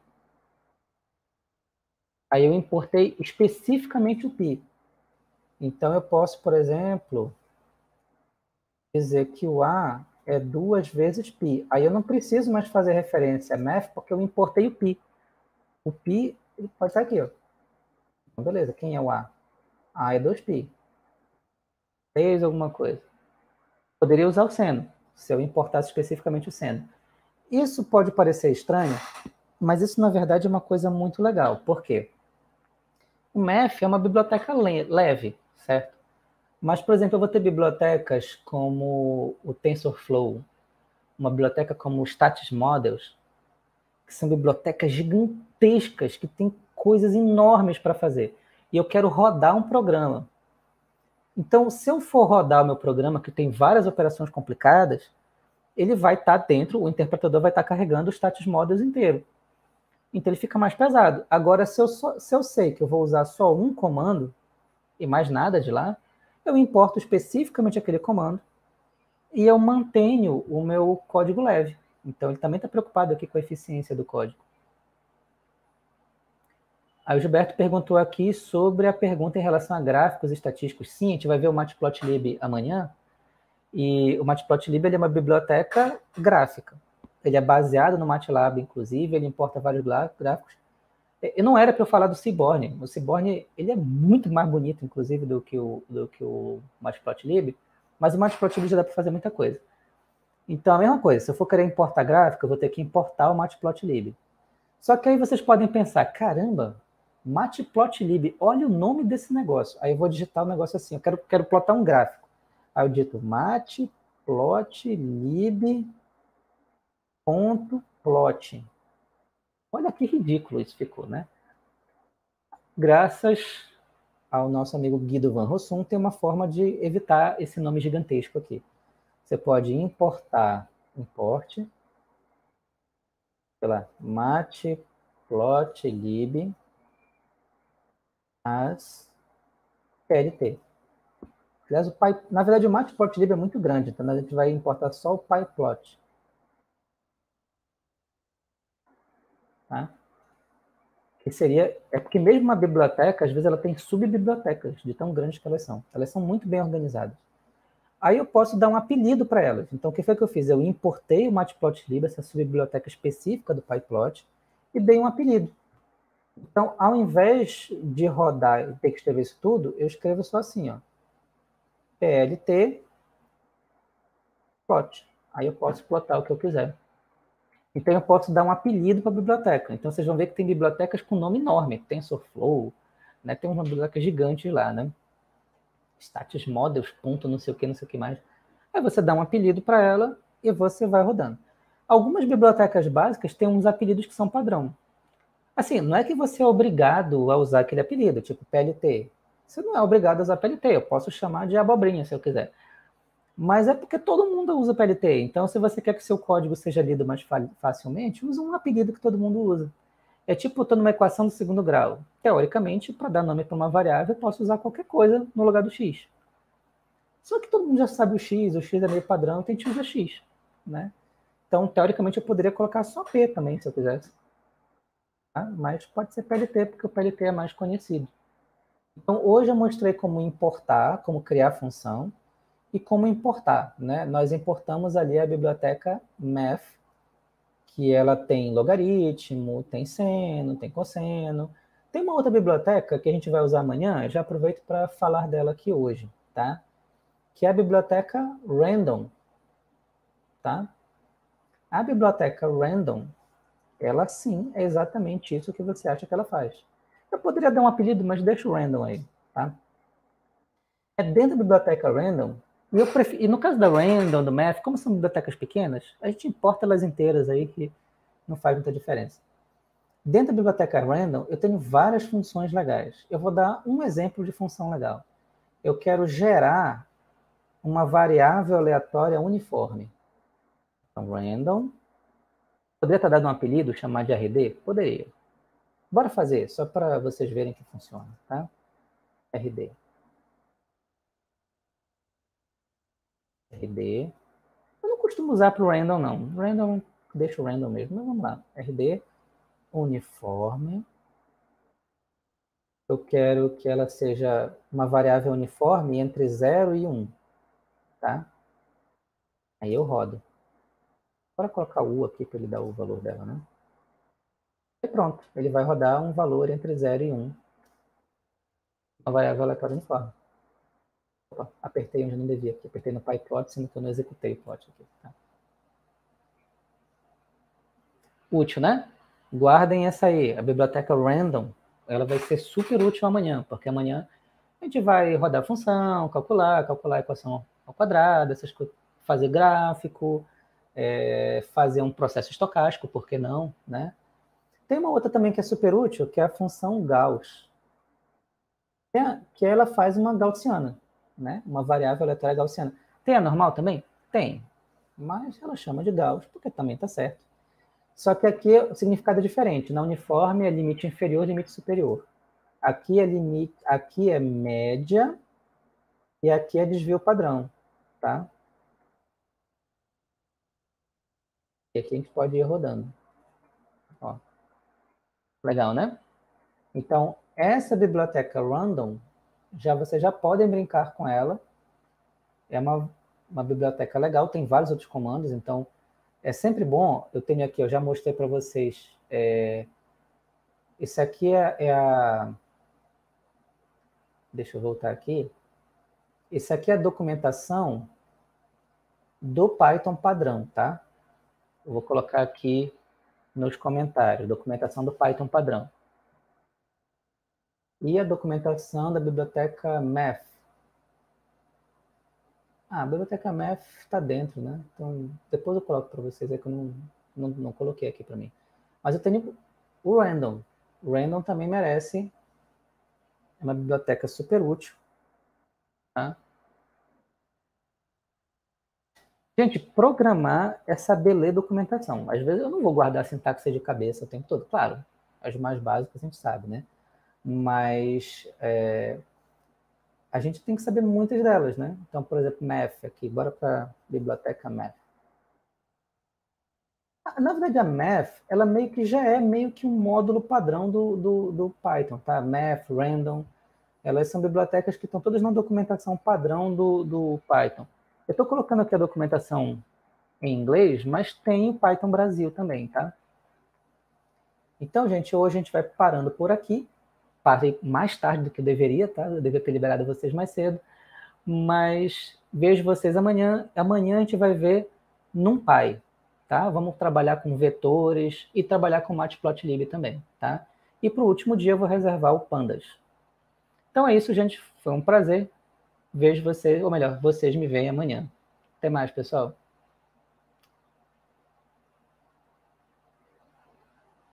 Aí eu importei especificamente o pi. Então eu posso, por exemplo, dizer que o A é duas vezes pi. Aí eu não preciso mais fazer referência a math, porque eu importei o pi. O pi, ele pode estar aqui, ó. Então, beleza, quem é o A? A é dois pi. Fez alguma coisa. Poderia usar o seno, se eu importasse especificamente o seno. Isso pode parecer estranho, mas isso, na verdade, é uma coisa muito legal. Por quê? O math é uma biblioteca leve, certo? Mas, por exemplo, eu vou ter bibliotecas como o TensorFlow, uma biblioteca como o Static Models, que são bibliotecas gigantescas, que têm coisas enormes para fazer. E eu quero rodar um programa. Então, se eu for rodar o meu programa, que tem várias operações complicadas, ele vai estar dentro, o interpretador vai estar carregando o status models inteiro. Então, ele fica mais pesado. Agora, se eu, só, se eu sei que eu vou usar só um comando e mais nada de lá, eu importo especificamente aquele comando e eu mantenho o meu código leve. Então, ele também está preocupado aqui com a eficiência do código. Aí o Gilberto perguntou aqui sobre a pergunta em relação a gráficos estatísticos. Sim, a gente vai ver o Matplotlib amanhã. E o Matplotlib ele é uma biblioteca gráfica. Ele é baseado no MATLAB, inclusive, ele importa vários gráficos. E não era para eu falar do Seaborn. O Seaborn ele é muito mais bonito, inclusive, do que o, do que o Matplotlib, mas o Matplotlib já dá para fazer muita coisa. Então, a mesma coisa, se eu for querer importar gráfico, eu vou ter que importar o Matplotlib. Só que aí vocês podem pensar, caramba, Matplotlib, olha o nome desse negócio. Aí eu vou digitar um negócio assim, eu quero, quero plotar um gráfico. Aí eu digito matplotlib ponto plot. Olha que ridículo isso ficou, né? Graças ao nosso amigo Guido Van Rossum, tem uma forma de evitar esse nome gigantesco aqui. Você pode importar, importe, sei lá, matplotlib as P L T. Aliás, o Py, na verdade, o matplotlib é muito grande, então a gente vai importar só o pyplot. Tá? Que seria, é porque mesmo uma biblioteca, às vezes ela tem subbibliotecas, de tão grandes que elas são. Elas são muito bem organizadas. Aí eu posso dar um apelido para elas. Então, o que foi que eu fiz? Eu importei o matplotlib, essa subbiblioteca específica do pyplot, e dei um apelido. Então, ao invés de rodar e ter que escrever isso tudo, eu escrevo só assim, ó, plt plot. Aí eu posso plotar o que eu quiser. Então, eu posso dar um apelido para a biblioteca. Então, vocês vão ver que tem bibliotecas com nome enorme. TensorFlow, né? Tem uma biblioteca gigante lá, né? Status models, ponto, não sei o que, não sei o que mais. Aí você dá um apelido para ela e você vai rodando. Algumas bibliotecas básicas têm uns apelidos que são padrão. Assim, não é que você é obrigado a usar aquele apelido, tipo P L T. Você não é obrigado a usar P L T, eu posso chamar de abobrinha se eu quiser. Mas é porque todo mundo usa P L T. Então, se você quer que seu código seja lido mais facilmente, usa um apelido que todo mundo usa. É tipo, estou numa equação do segundo grau. Teoricamente, para dar nome para uma variável, eu posso usar qualquer coisa no lugar do x. Só que todo mundo já sabe o x, o x é meio padrão, então a gente usa x. Né? Então, teoricamente, eu poderia colocar só P também, se eu quisesse. Tá? Mas pode ser P L T, porque o P L T é mais conhecido. Então, hoje eu mostrei como importar, como criar função, e como importar. Né? Nós importamos ali a biblioteca math, que ela tem logaritmo, tem seno, tem cosseno. Tem uma outra biblioteca que a gente vai usar amanhã, já aproveito para falar dela aqui hoje, tá? Que é a biblioteca random, tá? A biblioteca random, ela sim é exatamente isso que você acha que ela faz. Eu poderia dar um apelido, mas deixa o random aí, tá? É dentro da biblioteca random, e, eu prefiro, e no caso da random, do math, como são bibliotecas pequenas, a gente importa elas inteiras aí que não faz muita diferença. Dentro da biblioteca random, eu tenho várias funções legais. Eu vou dar um exemplo de função legal. Eu quero gerar uma variável aleatória uniforme. Então, random. Poderia estar dado um apelido, chamar de R D? Poderia. Bora fazer, só para vocês verem que funciona, tá? R D. R D. Eu não costumo usar para o random, não. Random, deixa o random mesmo, mas vamos lá. R D, uniforme. Eu quero que ela seja uma variável uniforme entre zero e um, tá? Aí eu rodo. Bora colocar o U aqui para ele dar o valor dela, né? E pronto, ele vai rodar um valor entre zero e um. Uma variável aleatória uniforme. Opa, apertei onde não devia aqui. Apertei no pyplot, sendo que eu não executei o plot aqui. Tá? Útil, né? Guardem essa aí. A biblioteca random, ela vai ser super útil amanhã, porque amanhã a gente vai rodar a função, calcular, calcular a equação ao quadrado, essas coisas, fazer gráfico, é, fazer um processo estocástico, por que não, né? Tem uma outra também que é super útil, que é a função Gauss, que, é, que ela faz uma gaussiana, né? Uma variável aleatória gaussiana. Tem a normal também? Tem, mas ela chama de Gauss, porque também está certo. Só que aqui o significado é diferente. Na uniforme é limite inferior, limite superior. Aqui é, limite, aqui é média e aqui é desvio padrão, tá? E aqui a gente pode ir rodando. Ó. Legal, né? Então, essa biblioteca random, já, vocês já podem brincar com ela. É uma, uma biblioteca legal, tem vários outros comandos, então é sempre bom. Eu tenho aqui, eu já mostrei para vocês. É, esse aqui é, é a... Deixa eu voltar aqui. Esse aqui é a documentação do Python padrão, tá? Eu vou colocar aqui nos comentários, documentação do Python padrão. E a documentação da biblioteca math. Ah, a biblioteca math está dentro, né? Então, depois eu coloco para vocês aí que eu não, não, não coloquei aqui para mim. Mas eu tenho o Random. O Random também merece. É uma biblioteca super útil. Tá? Gente, programar é saber ler documentação. Às vezes eu não vou guardar a sintaxe de cabeça o tempo todo. Claro, as mais básicas a gente sabe, né? Mas é, a gente tem que saber muitas delas, né? Então, por exemplo, Math aqui. Bora para a biblioteca Math. Na verdade, a Math, ela meio que já é meio que um módulo padrão do, do, do Python, tá? Math, Random, elas são bibliotecas que estão todas na documentação padrão do, do Python. Eu estou colocando aqui a documentação em inglês, mas tem o Python Brasil também, tá? Então, gente, hoje a gente vai parando por aqui. Parei mais tarde do que eu deveria, tá? Eu deveria ter liberado vocês mais cedo. Mas vejo vocês amanhã. Amanhã a gente vai ver NumPy, tá? Vamos trabalhar com vetores e trabalhar com Matplotlib também, tá? E para o último dia eu vou reservar o Pandas. Então é isso, gente. Foi um prazer. Vejo vocês, ou melhor, vocês me veem amanhã. Até mais, pessoal.